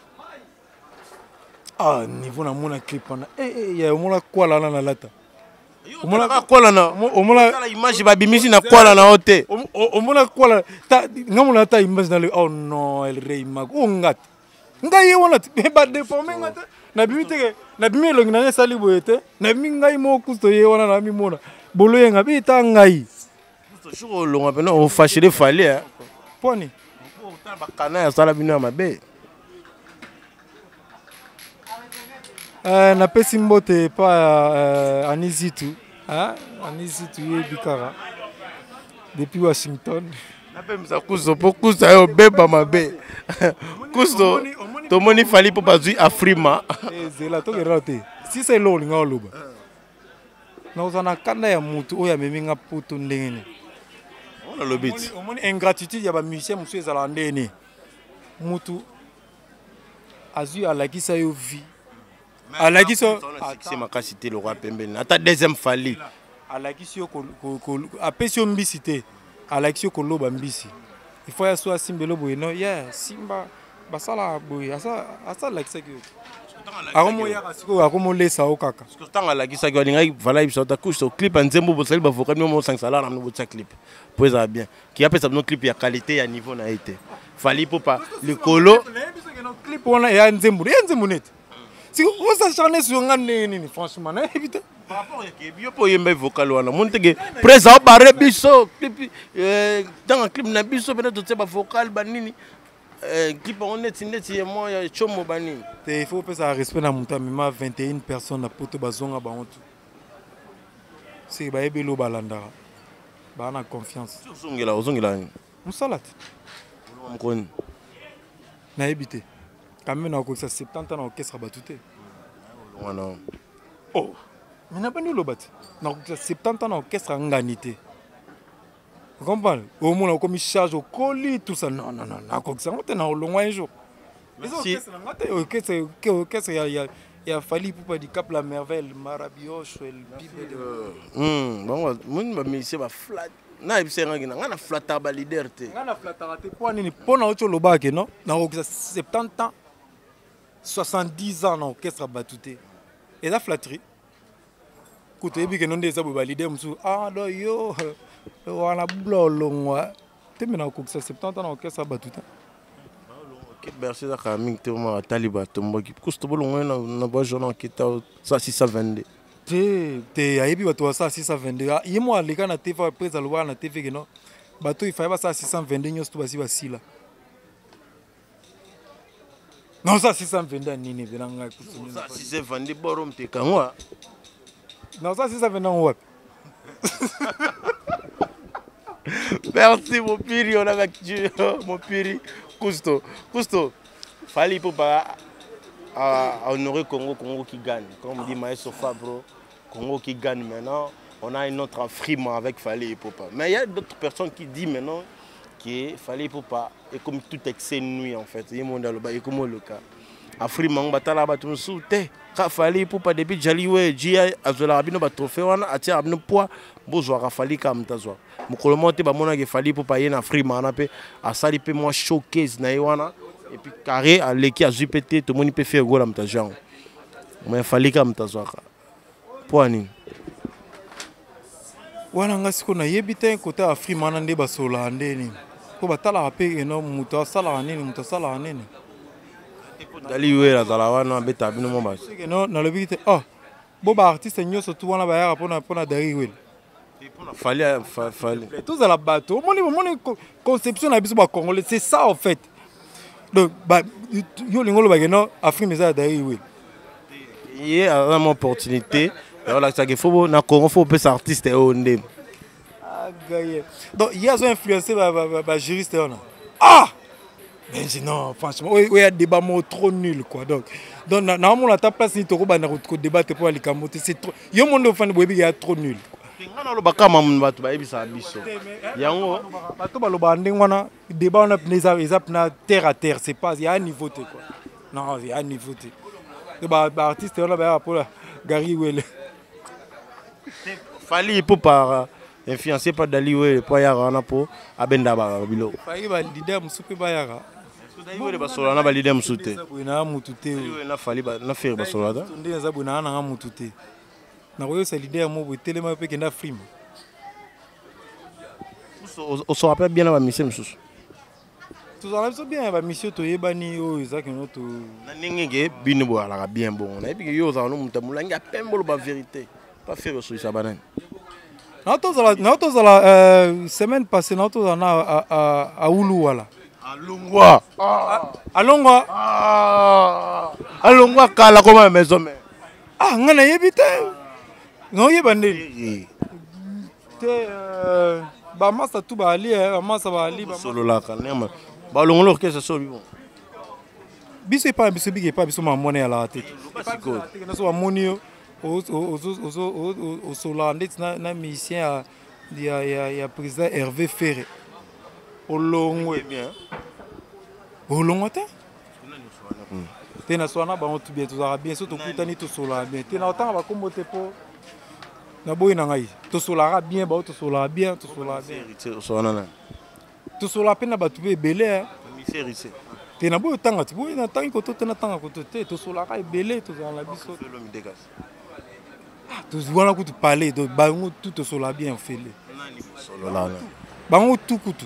Ah, niveau na mona clip on a. Il y a mona quoi là na lata. Omona quoi là na. Omona la image ba bimisi na quoi là na hote. Omona quoi là. Ta ngamona ta image na le oh non, elle reima. Oh ngat. Ngai wona ba déformer ngata. Na bimi teke, na bimi longi na sali boyete. Na bimi ngai mo kusto ye wana na mi mona. Bolo yenga bi ta ngai. Kusto sho longa pena o fâcher fallait hein. Poni. Ta ba kana ya sala bino mabe. Na pesi mbote pa Anizitu. Anizitu ye bikara. Depuis Washington. Na pe msa kusto po kusto yo beba mabe. Kusto to moni fali po bazui Afrima. Zela to gerate. Si c'est lo linga loba. Na uzana kanda ya mutu oya meminga putu ndenge. On a le bit. Omoni ingratitude ya ba musicien musu ezala ndene. Mutu azui alakisa yo vie. Alakisi c'est ma capacité le roi pembeni. Ata deuxième fali. Alakisi yo ko apesi yo mbisi te. Alakisi yo ko loba mbisi. Il faut ya so asimbelo boye no. Yeah, simba basala boye. Asa lakisa ki. Akomo ya kasiko akomo lesa o kaka. Parce que tanga lakisa ki olinga vala ibisa ta couche clip nzembo bo sali ba vocal no mo 5 salaire na bo clip. Pour ça bien. Qui appelle ça no clip ya qualité ya niveau na été. Fali pour pas le colo. Clip on a ya nzembo. Ya nzembo net. Si on s'acharne sur un nez, franchement, évite. Par rapport à Kébio, pour y mettre vocal, on a monté que présent barré biso, clip, dans un clip na biso, peut-être tu sais pas vocal, banini, clip on est et moi, chomo banini. Il faut que ça respecte la montagne, mais 21 personnes à poto bazonga baontu. C'est ba ebelo balanda, ba na confiance. Ozongela. Musalat. On connaît. Na évité. Quand même, on a 70 ans d'orchestre batouté. Oh, mais n'a pas nous le battu. On a 70 ans d'orchestre en ganité. Vous comprenez? Au moins, on a commis charge au colis, tout ça. Non. On a loin un jour. Il a fallu pour pas du Cap la Merveille, le Marabioche, le Bible. Bon, mais c'est pas flat. Na ibise ngana ngana flatter ba leader te. Ngana flatter te pour nini pona ocho lobake non? Na 70 ans. 70 ans d'orchestre batouté. Et la flatterie. Quand tu as vu que nous avons validé, ah non, yo, on a blolongwa. Tu as 70 ans d'orchestre batouté. Merci à Kaming Théoma Taliba Tomboki. Costo bolongwa na bajona kita sa 622. Te ayebi bato sa 622. Yemo aleka na TV après alwa na TV que non. Bato il fallait ça 622 nyos to basi basila. Non, ça 622 nini belanga kusuni. Ça 622 borom te kanwa. Non, ça 622 wapi. Merci mon piri, on a avec mon piri Cousto. Fallait pour pas honorer Congo qui gagne. Comme dit Maestro Fabro, Congo qui gagne maintenant. On a une autre Afrima avec Fallait pour pas. Mais il y a d'autres personnes qui disent maintenant qu'il fallait pour pas et comme tout excès nuit en fait. Il y a monde là-bas et comme le cas. Afrima on batala batum souté. Fallait pour pas depuis Jaliwe, Jia azola abino ba trophée on a tia abino poids bozo rafali kam tazwa. Mukolomo te ba mona ke fallait pour pas yena Afrima na pe asali pe moi showcase na ywana et puis carré à leki a ZPT tout monde peut faire goal am tajan. Mais fallait kam tazwa. Poani. Wana ngasiko na yebita côté Afrima na nde basola ndeni. Ko batala pe eno muto asala nini muto asala nini. Dali wera zalawana beta bino mo basi. Non na le bite oh bo ba artiste nyoso tu wana ba ya pona dari wel. Fallait. Tous à la bateau. Mon conception na biso ba congolais c'est ça en fait. Donc ba yo lingolo ba geno Afrique mais ça dari wel. Il y a une opportunité. Voilà ça qu'il faut na Congo faut peut artiste et onde. Ah gaye. Donc il y a influencé ba juriste on. Ah ben non, franchement, il y a des débats trop nuls quoi. Donc normalement la ta place ni toko ba na ko débattre pour les camotes, c'est trop. Yo monde au fan boyebi ya trop nul. Ngana lo bakama mun batu ba ebisa biso. Yango bato ba lo ba ndengwana débat on a na terre à terre, c'est pas il y a un niveau quoi. Non, il y a un niveau. Ba artiste on a ba pour Gary Wele. Fallait pour par influencé par Dali ouais pas yara na po abenda ba bilo fayi ba leader musupe ba yara Dali ouais ba solo na ba leader musute na mutute na fali ba na faire ba solo da ndé za buna na mutute na koyo sa leader mo bo telema pe kenda film on se rappelle bien la mission mususu tout ça là bien ba mission to yebani o ezaki no to na ningenge bino bo ala bien bon na ebi yo za no mutamulangi apembolo ba vérité pas faire sur ça banane. Semaine passée, nous avons à Oulouala. À Longwa. À Longwa. À Longwa, kala comme maison. Ah, on a évité. Non, il y a bandé. Bamasa tout bali, bamasa bali. Solo la calme. Ba Longwa l'orchestre solo bon. Biso pas biso big pas biso ma monnaie à la tête. Pas si cool. Nous sommes monnaie. Au Solandais, na musicien il y a président Hervé Ferré. Au long bien. Au long temps. Tu na soana ba on tout bien tout arabien surtout kutani to sola bien. Tu na autant ba kombo te po. Na boy na ngai. To sola bien ba to sola bien to sola bien. Soana na. To sola pena ba tu be belé. Miséricé. Tu na boy tanga tu boy na tanga ko to na tanga ko to te to sola ka belé to za la biso. Tous voilà que tu parlais de bango tout sur la bien fait solo là bango tout kutu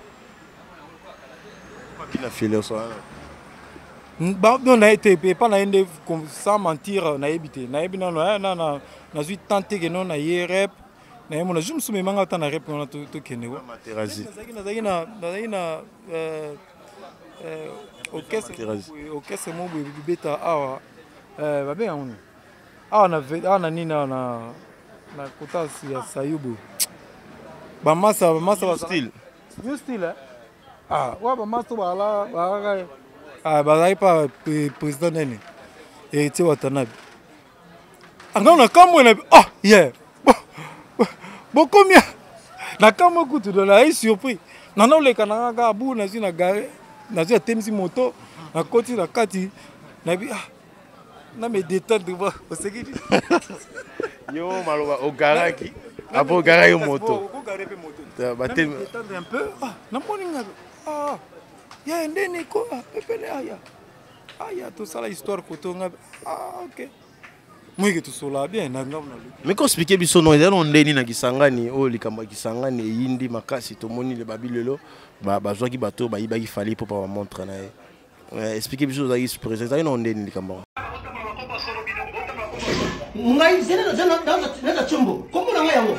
qui n'a fait le soir non na été pas na ende sans mentir na ebité na ebina na zui tenté que non na rep na mo na je me souviens manga ta na rep on to kenewa materazi na orchestre mo beta awa ba bien on na nina na kota ya Sayubu. Bamasa style. New style. Wa bamasa ba pas président nene. Et tu Watanabe. Angana kamwe na yeah. Bon combien? Na kamwe kutu de la surpris. Nana le kananga ga bu na zina gare. Na zia temsi moto na koti na kati na bi na me détendre ba o sekiti yo maloba o garaki apo garay moto o garay pe moto ba tem détendre un peu na moninga ya ndeni ko pepele aya to sala histoire ko to nga OK moi que tout cela bien na ngam na mais ko expliquer biso no ezalo ndeni na kisangani o likamba kisangani yindi makasi to moni le babilelo ba zwaki bato ba yibaki fali po pa montre na expliquer biso za is présent ça non ndeni likamba ngai zena na chombo komo na ngai yango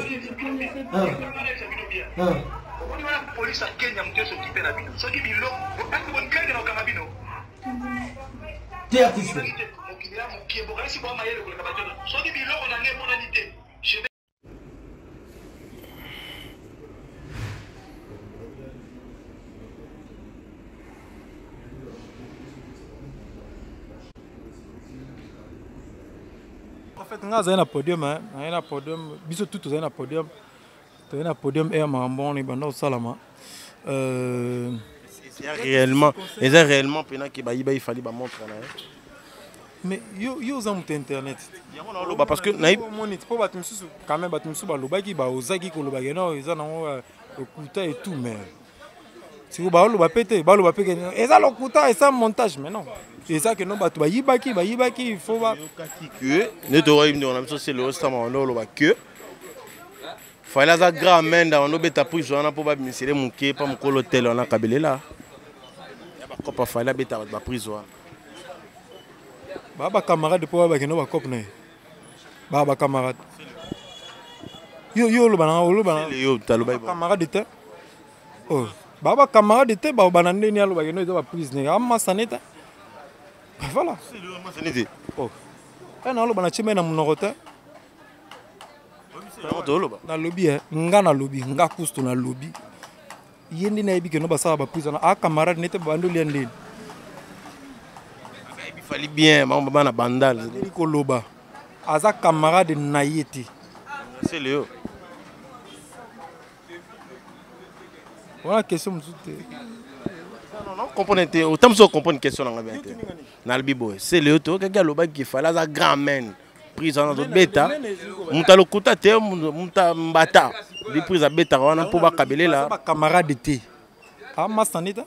police a Kenya mkeso kipe na bino soki bilo basi bon kenge na kama bino te artiste mokiliya mokie bokasi kwa mayele koleka bato soki bilo on a nge monalité. En fait, nous avons un podium, un podium, bisous tout un podium, un podium et un bon et ben salama. C'est réellement pendant que il fallait montrer. Mais yo za mutu internet. Parce que naïb monite po batu msusu quand même batu msusu balobaki ba ozaki ko lobaki non eza nango okuta et tout mais si vous balo ba pété balo ba pété eza lokuta eza montage mais non c'est ça que non batu ba yibaki il faut ba que ne to yim on a mis c'est le resta on lo ba que fallait za grand menda on obeta prise on a po ba misere muke pa mukolo tel on a kabelela ya ba kopa fallait beta ba prise Baba camarade pour ba keno ba cop na baba camarade yo lo bana yo taloba camarade te oh baba camarade te ba banande ni alo ba keno ba prise ne amma saneta voilà c'est le amma sanete oh na lo bana chime na munokota na lobby nga na lobby nga kusto na lobby yendi na ebi keno ba sa ba prise na camarade nete ba ndoli ndeni il fallait bien maman na bandal ko loba aza camarade na yeti c'est Léo voilà question non comprenez autant ça comprendre question na bien na albibo c'est Léo to kaka loba qui fallait aza grand man prison na beta mutalo kuta te muta mbata li prise abetaka wana mpo bakabelela bacamarade te amasanita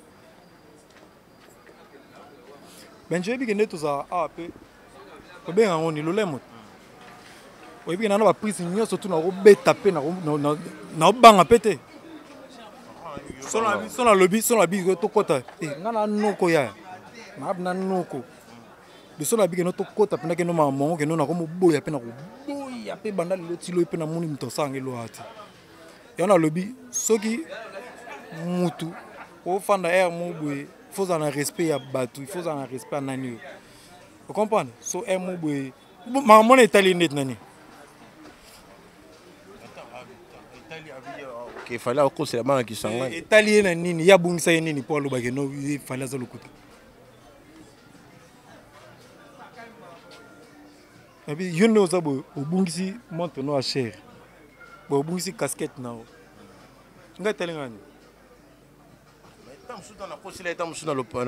benje oyebi nde tozala awa mpe obenga yango ni lolemo oyebi nana baprise nyonso tu nakobeta mpe naobanga mpe te so nalobi tokɔta nga na noko ya na noko biso na bikeno tokɔta mpe nakeno mamongo keno nakomoboya mpe nakoboya mpe banda lelo ti loyi mpe namoni moto asanga eloya te yango nalobi soki mutu ofanda aire mo boye faut en respect ya bato il faut en respect ya nani oyo ocomprendre so aire mo boye makamona etali neti nani efali akosela bana kisangani etali ye na nini ye abongisa ye nini mpo alobaki no efali aza lokuta epi yo nde oza boye obungisi montre no ya chere boye obungisi casquette nao ngai etali ngani eta mosusu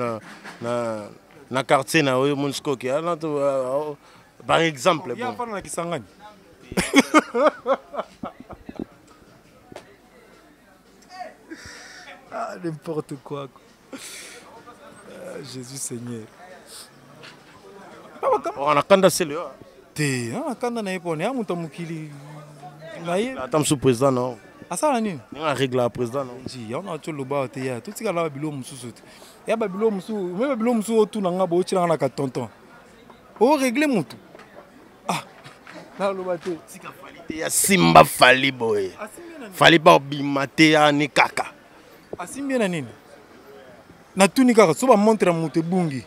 na quartier na oyo monskoke par exemple afana na kisangani ah, n'importe quoi. Jésus Seigneur. On a kanda sele yo. Te, on a kanda na epone, ya muta mukili. Na ye. Atam sous président non. Asala nini? Nga règle la président non. Ji, on a tolo ba te ya. Tout tika la bilo mususu. Ya ba bilo musu, même bilo musu otu na nga bo chira na ka tonton. O régler mutu. Ah. Na lo ba te. Tika fali te ya simba fali boy. Fali ba bimate ya ni kaka. Asimbi na nini? Na tuni kaka so ba montre mutu bungi.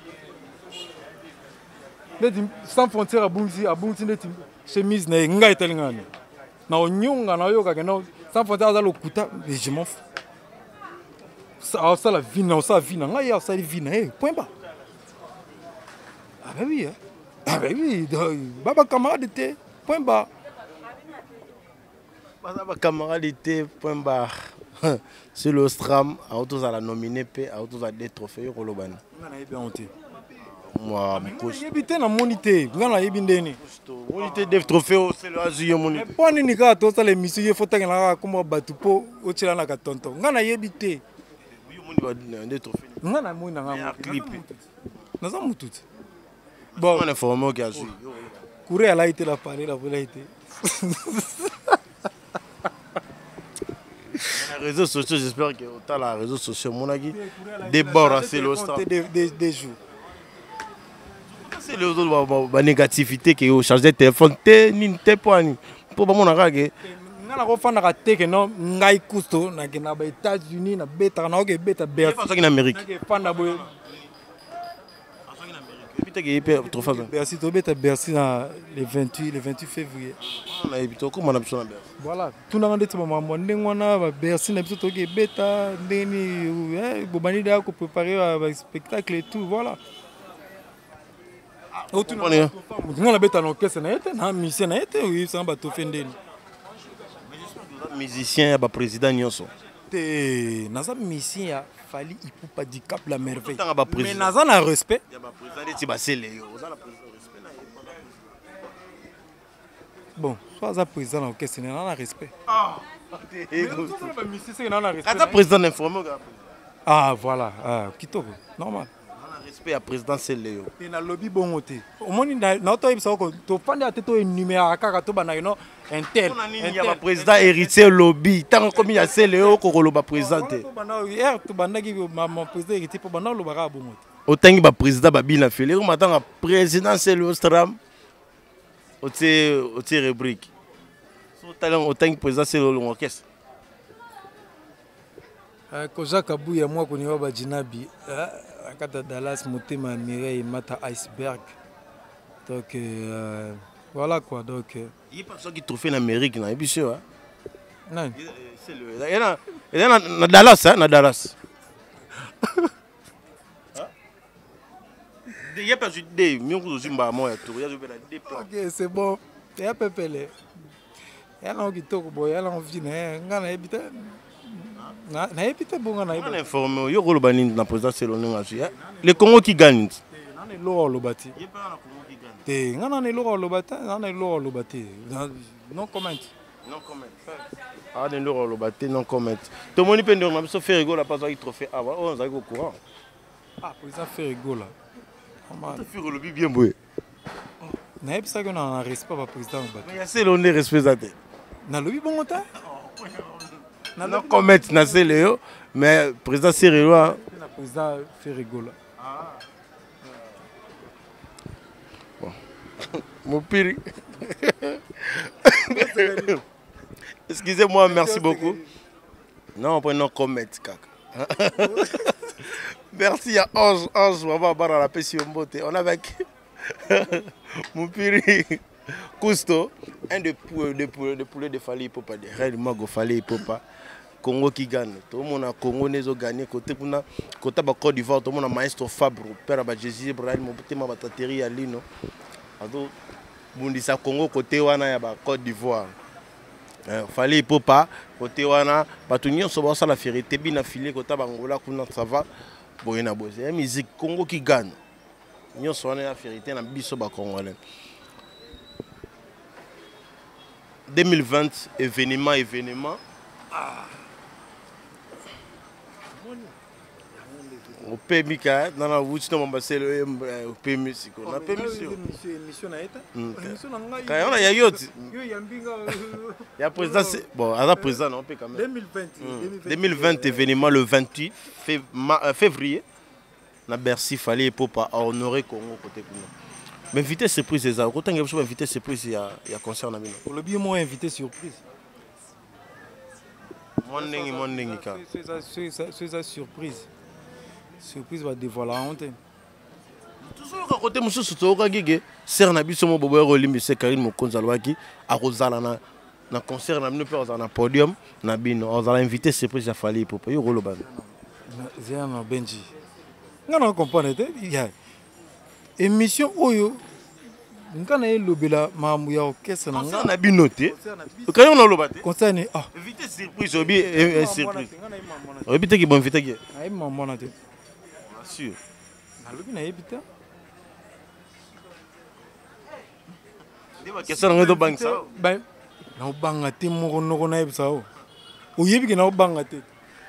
Neti sans frontière abungi neti chemise na nga etelingani. Na onyunga na yoka ke na sans frontière za lokuta, mais je m'en fous. Ça la vie na ça vie na nga ya ça vie na point bas. Ah bah oui. Ah bah oui, baba camarade te point bas. Baba camarade te point bas. C'est le Stram, à autos à la nominer, à autos à des trophées, Rolobani. Moi, je suis na monité, ngana yebindeni. Monité des trophées, c'est le azuye monité. Pas ni nika to ça les missions, il faut tanga comme batupo o tshela na ka tonton. Ngana yebite. Oui, moni des trophées. Ngana moni na ngama clip. Naza mututi. Bon, on informe que azuye. Courir à la été la parler la volonté. Les réseaux sociaux, j'espère que autant les réseaux sociaux, mon ami, déborde c'est le Stram. Des jours. C'est le autres négativité qui est chargé de téléphone, ni point pour mon arrêt. Nana ko fanda ka teke no ngai kusto na ke na ba États-Unis na beta na ke beta Bercy. Pas en Amérique. Na ke fanda boy. Beta ke hyper trop fort. Bercy to beta Bercy na le 28 février. On a habité comment on a besoin de Bercy. Voilà, tout na ndeti mama ndengwana ba Bercy na biso to ke beta ndeni bobani da ko préparer un spectacle et tout, voilà. O tu na la beta no kese na ete na musicien na ete oui ça ba to fendeni. Musicien ya ba président nyonso. Te naza musicien ya Fally Ipupa du Cap la merveille. Mais naza na respect. Ya ba président ti ba sele yo, oza na président respect na ye. Bon, soit ça président na orchestre na respect. Ah. Quand président informé. Ah voilà, kitoko, normal. Respect à président Séléo. Et na lobby bon te. Au moins na to ibisa ko to fandi ateto numéro kaka to bana no intel. Il y a président héritier lobby. Tant comme il y a Séléo ko koloba présenté. To bana hier to bana ki mon président héritier po bana loba ka bon te. Autant ba président babina fele ko matanga président Séléo Stram. Oté rubrique. So talent autant président Séléo l'orchestre. Koja Kabuya moi koniwa ba jinabi. Akata Dallas Motema Mireille Mata Iceberg. Donc voilà quoi. Donc il y a pas ça qui trophée en Amérique là, bien sûr. Non. C'est le il y a na Dallas hein, na Dallas. Il y a pas de mieux que Zimba moi tout, il y a des plans. OK, c'est bon. Il y a pepele. Il y a un qui toko boy, il y a un vie ngana ebita. Na epita bonga na eba. On informe yo ko bani na président Seloneng asu. Le Congo qui gagne. Na ne lo lobati. Yeba na Congo qui gagne. Te ngana ne lo lobata, na ne lo lobati. Non comment. Non comment. Ah de l'euro le batté non comment. Tout le monde peut nous même faire rigolo pas ça il trophée ah on est au courant. Ah président fait rigolo. Tu fais le bien boy. Na ça que na respect pas président batté. Mais c'est l'on est respect na lobi bon ta. Non comment na c'est Léo mais président Cyril na président fait rigolo. Mon pire. Excusez-moi, merci beaucoup. Non, prenons comment caca. Merci à Ange, on va barrer la passion beauté. On est avec mon pire Cousteau, un des poulets de Fali Popa, de réellement Fali Popa. Congo qui gagne. Tout le monde a Congo n'est gagné côté Côte d'Ivoire, tout le monde a maestro Fabre, père de Jésus Ibrahim, mon petit mabatterie à Lino. Alors, Bundisa Congo côté wana ya ba Côte d'Ivoire. Fallait Popa côté wana batunyo so ba la vérité bina filé côté Bangola kuna ça va boyena bozé. La musique Congo qui gagne. Nyo so wana la vérité na biso ba congolais. 2020 événement. Au PMI, dans la route, on va passer le PMI. On a PMI. Il y a Yot. Il y a président. Bon, à la président, on peut quand même. 2020 événement le 28 février. Na Bercy, fallait pour pas honorer Congo côté Congo. Mais invité surprise, c'est ça. Quand on a invité surprise, il y a concert na bino. Pour le bien, moi invité surprise. C'est ça surprise. Surprise va dévoiler la honte. Toujours à côté monsieur Sotoka Gige, ser na biso mo bobo rolimbi se Karine Mokonza Lwaki a kozala na concert na bino pe na podium na bino on va inviter surprise à Fali Popa yo rolo ban. Zéana Benji. Ngana comprendre te il y a émission oyo ngana elobela mamu ya orchestre na ngana bino te. Kayo na loba te. Concerne inviter surprise obi surprise. Obi te ki bon inviter ki. Ay mamu na te. Sûr. Alobi na yebita. Deba question ngo do bangsa. Ba na banga te moko noko na yebisa o. O yebi ke na banga te.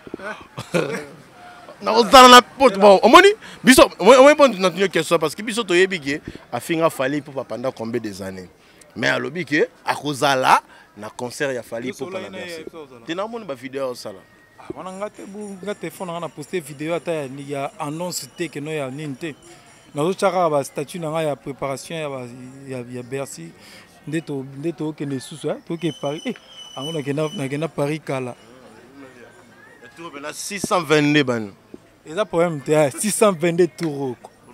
Na ozala na porte bon. Omoni biso on répond na une question parce que biso to yebi ke afinga Fali pour pendant combien des années. Mais alobi ke akozala na concert ya Fali pour pendant merci. Tina moni ba vidéo sala. On a téléphone, on a posté vidéo, il y a annonce que nous avons ninte. Nous avons un statut, il y a préparation, il y a Bercy, il y a sous Paris. On a Paris Kala. 622 ban. Et ça problème, 622 tours.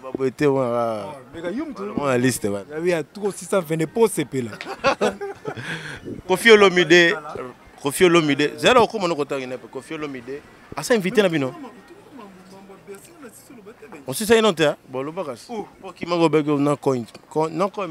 On a liste. Il y a 622 pour ce pays là. Kofi Olomide. Kofi Olomide, zéro comment nous contacter Kofi Olomide. Ah ça invité na bino. On sait ça non te bon le bagas. Pour qui m'a gobé non coin. Non coin.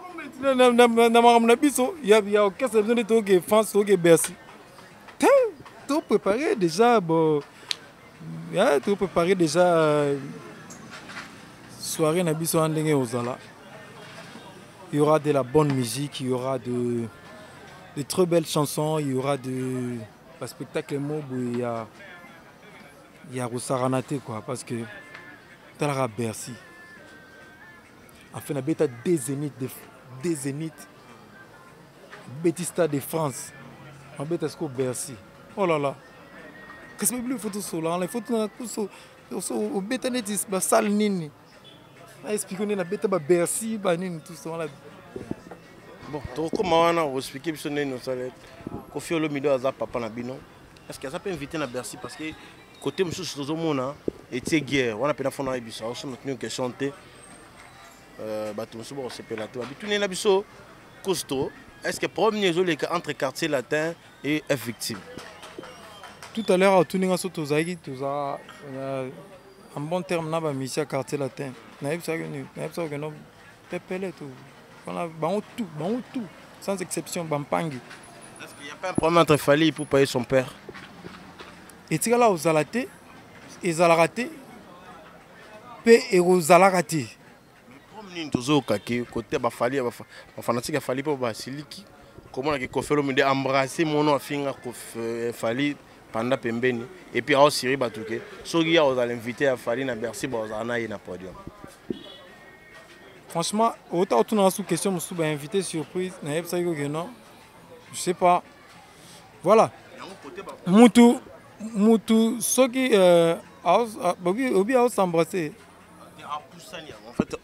Na biso, il y a orchestre besoin de toi que France ou que Bercy. Tout préparé déjà bon. Tout préparé déjà soirée na biso en ndenge ozala. Il y aura de la bonne musique, il y aura de très belles chansons, il y aura de spectacle il y a Rosaranate quoi parce que dans la Bercy enfin la bêta des Zénith Bétista de France en bêta ce Bercy oh là là qu'est-ce que plus photo sur là les photos au bêta netis ba salle nini expliquer la bêta ba Bercy ba nini tout ça là. Bon, comment on a expliqué que nous sommes Kofi Olomide a papa na bino. Est-ce qu'il a pas invité na Bercy parce que côté monsieur Sozomona était guerre. On a pas fond na biso. On se maintenu que chanter bateau monsieur bon c'est pelato. Habitué na biso costaud. Est-ce que premier jour les entre quartier latin et victime. Tout à l'heure tout ninga soto zaki tout ça en bon terme na ba mission quartier latin. Na yebisa que no pepele tout. On a tout, sans exception, Bampangi. Est-ce qu'il n'y a pas un problème entre Fali pour payer son père? Et tu là aux alatés, ils ont raté, et aux alaratés. Mais comme nous toujours côté Fali, fanatique Fali pour Basiliki, comment on a Kofi Olomide embrassé mon nom finga Fali pendant pembeni et puis au Syrie batuke soki on a l'invité à Fali na Bercy bazana na podium. Franchement, autant on a sous question me sous invité surprise, na yeb ça que non. Je sais pas. Voilà. Moutou soki obi a s'embrasser. En fait,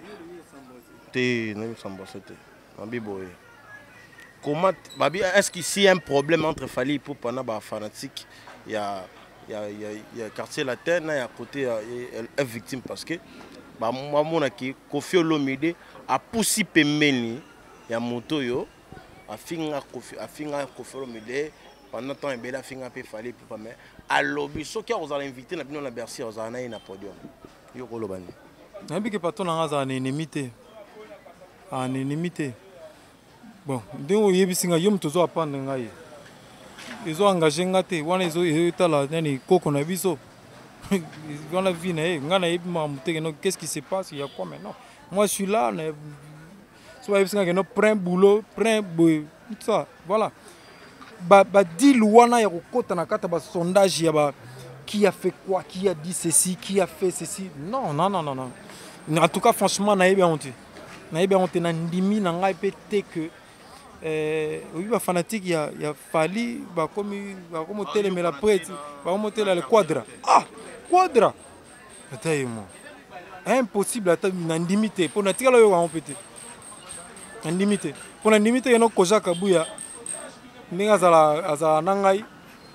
comment est-ce qu'ici y a un problème entre Fali et Popana fanatique? Il y a quartier latin, il y a côté une victime parce que moi mon aki Kofi Olomide a poussé pembeni ya moto yo a finga Kofi Olomide pendant temps il a finga pe Fali pour mais à lobby so qui on a invité na bino na Bercy on a na podium yo ko lobani na bi que patron na za na inimité bon ndingo yebisinga yo mtozo apanda ngai ils ont engagé ngate wana ils ont tala nani koko na biso dans la vie qu'est-ce qui se passe, il y a quoi maintenant? Moi je suis là, soit il prend boulot, prend tout ça, voilà. Dit wana ya kokota na kata ba sondage ya qui a fait quoi, qui a dit ceci, qui a fait ceci. Non. En tout cas franchement na yeba honte. Na yeba honte na ndimi na ngai pété que oui, bah fanatique, il y a Fali, bah comme télé mais la prête, bah comme télé le quadra. Ah, quadra. Attends-moi. Impossible à limiter. Pour na tika là on peut te. Limiter. Pour na limiter, il y a nos koja kabuya. Ninga za nangai.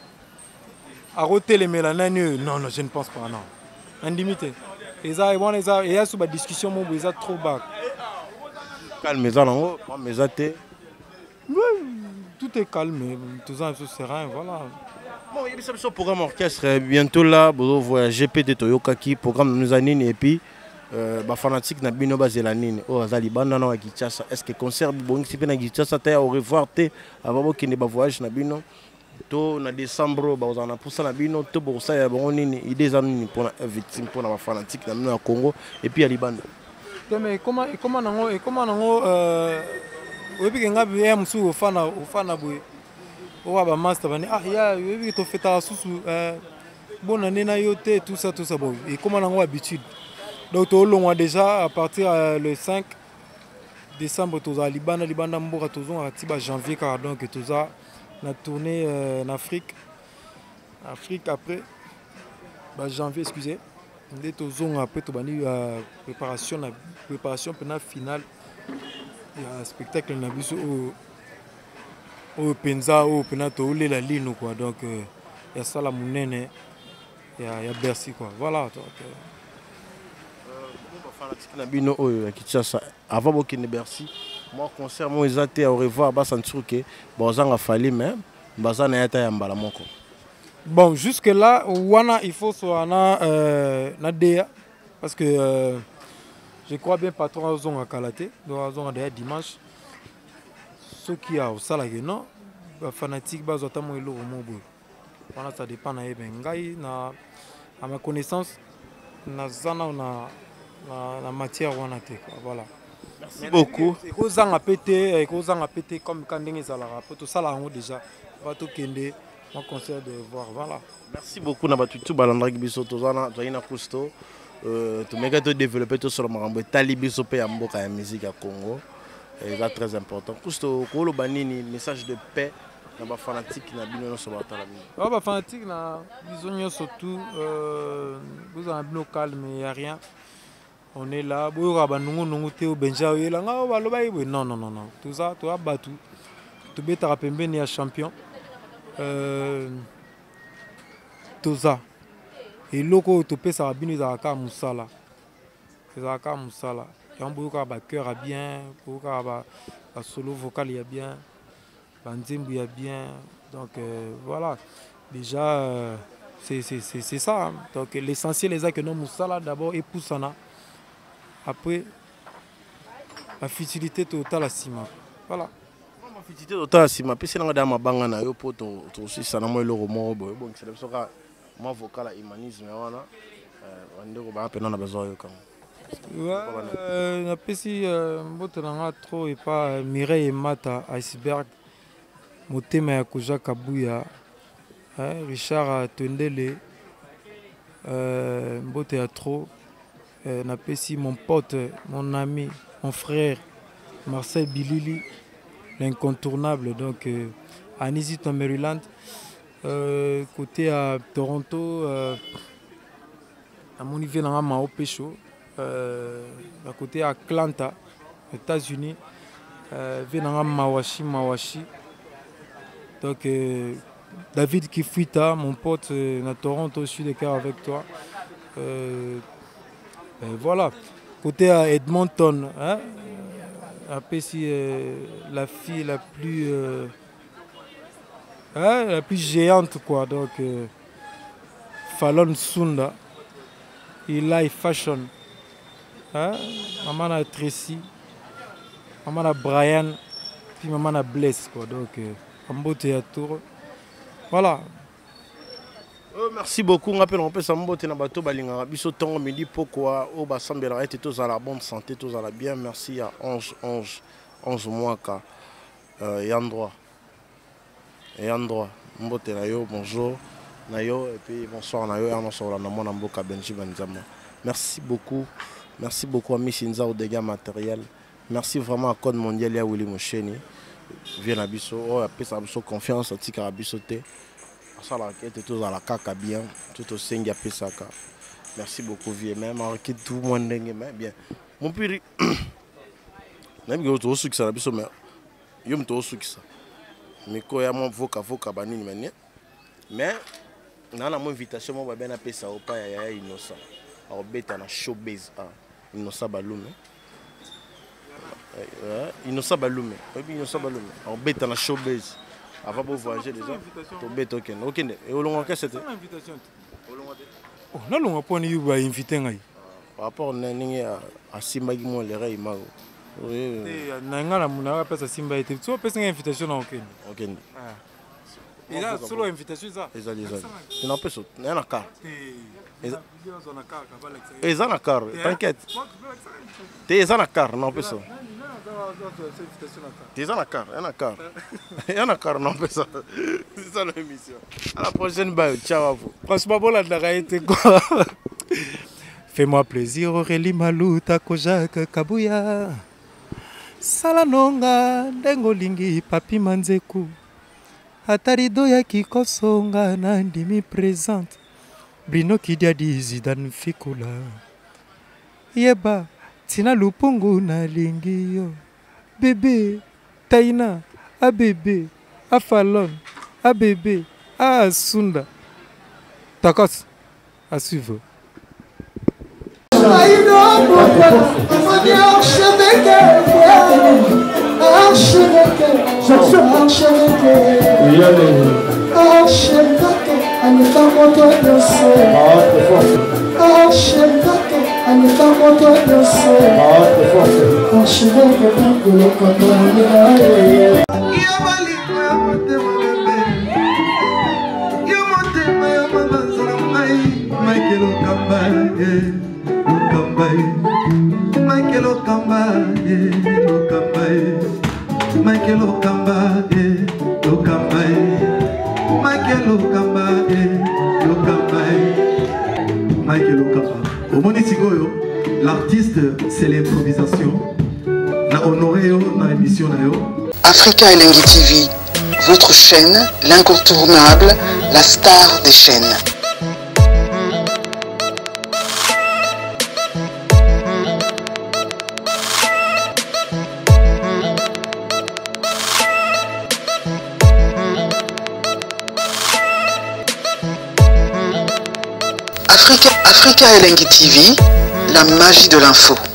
À télé mais la nani. Non, je ne pense pas non. Limiter. Et ça, il y a sous la discussion, mon ils trop bas. Calme ça non, mais ça t'es. Oui, tout est calme, tout ça est serein, voilà. Bon, il y a ce programme orchestre bientôt là, vous voyagez peut-être Toyoka qui programme nous anine et puis fanatique na bino bazelanine oh azali banda na Kinshasa est-ce que concert bon si na Kinshasa ta au revoir te avant que ne ba voyage na bino to na décembre ba on a pour ça na bino to pour ça ya bon nini idée za nini pour victime pour na fanatique na bino na Congo et puis à Libanda. Mais comment nango webi kenga bien musu ofana boy owa ba master bani ah ya webi to feta susu bon année na yote tout ça bon et comment nango habitude donc to longwa déjà à partir le 5 décembre toza libanda mboka tozon à tiba janvier car donc toza na tournée en Afrique après bah janvier excusez dès tozon après to bani préparation pendant finale. Il y a un spectacle na biso au penza au penato le la ligne quoi donc il y a ça la monene il y a Bercy quoi voilà donc fanatique na bino oyo Kinshasa avant bokende Bercy moi concert moi ezate au revoir ba sentir que bozanga Fali même bazana yata ya mbala moko bon jusque là wana il faut soit na dea parce que je crois bien patron Azon a Kalaté, donc Azon a d'ailleurs dimanche. Ce qui a au salarié non, fanatique bas notamment il au mobile. Voilà ça dépend na ebengai na à ma connaissance na zana na matière wana te voilà. Merci beaucoup. Kozang a pété comme quand ndenge salara poto sala ngo déjà va to kende mon concert de voir voilà. Merci beaucoup na batutu balandraki biso tozana toyina kusto. Tu m'as développé tout sur le marambo talibi sopé à mboka ya musique à Congo et c'est très important kusto ko banini message de paix na ba fanatique na bino so batala bino ba fanatique na bisonyo surtout vous en bino calme il y a rien on est là bo ba nungu te o benja yela nga ba loba ibo non tout ça to abatu to beta pembeni ya champion tout ça. Et loko topé ça bino ezaka musala yambo ka ba cœur a bien pour ka ba solo vocal ya bien ba nzembo ya bien donc voilà déjà c'est ça hein. Donc l'essentiel est que non musala d'abord et poussana après la futilité totale à cima voilà la futilité totale à cima puis c'est nga dama banga na yo poto to aussi sana mo loko mo bon c'est ça ka moi vocal à humanisme wana ndeko ba pena na besoin yo na pesi mboto nanga trop et pas Mireille et Mata iceberg motema ya Koja Kabuya, Richard Tendele, Mbote ya trop, Napesi, mon pote, mon ami, mon frère, Marcel Bilili, l'incontournable, donc à Nisiton, Maryland, côté à Toronto, à mon niveau dans Mao Pécho, à côté à Atlanta, États-Unis, venant à Mawashi. Donc David Kifuita, mon pote, à Toronto, je suis de cœur avec toi. Voilà. Côté à Edmonton, hein, après si la fille la plus géante quoi, donc Fallon Sunda, Eli Fashion, hein, maman a Tracy, maman a Brian, puis maman a Bless quoi, donc en beau théâtre. Voilà. Merci beaucoup. On appelle Sambote na bato balinga biso tongo midi pourquoi au basambela était tous à la bonne santé, tous à la bien. Merci à 11 mois ka Yandroit. Mbote na yo bonjour na yo et puis bonsoir na yo on sort na mona mboka Benji Banzama. Merci beaucoup à Miss Inza au dégâts matériels. Merci vraiment à Code Mondial ya Willy Mosheni. Viens à biso oh après ça biso confiance à tika biso te. Ça la quête tous à la caca bien tout au sengi à pesaka. Merci beaucoup vieux même marqué tout le monde bien mon pire même que tu succès la biso mais yo mto succès mais ko ya mon voka banini mais na mon invitation mo ba bien à pesa au pa ya innocent au beta na showbiz innocent balume innocent balume au beta na showbiz. Avant de voyager déjà, tu bête ok. Et au long qu'est-ce que c'était? Oh, là on va pas nous inviter ngai. Par rapport à Simba qui m'a l'air il m'a. Oui. Nanga la muna pas ça Simba était. Tu as passé une invitation à aucun. Ok. Et là solo invitation ça. Exact. Tu n'as pas ça. Il y en a car. Ils en a car. T'inquiète. T'es en a car, non pas ça. T'es en a car, non pas ça. C'est ça l'émission. À la prochaine balle, ciao à vous. Franchement bon la été quoi. Fais-moi plaisir Aurélie Maluta Koja Kabuya. Salanonga ndengolingi papi manzeku. Atarido ya kikosonga na ndimi présente. Brino Kidia di Zidane Fikula. Yeba tina lupungu na lingio. Bébé Taina a bébé a Fallon a bébé a Sunda. Takos à suivre. L'artiste, c'est l'improvisation. Na honoré dans l'émission. Africa Elengi TV, votre chaîne, l'incontournable, la star des chaînes. Africa Elengi TV, la magie de l'info.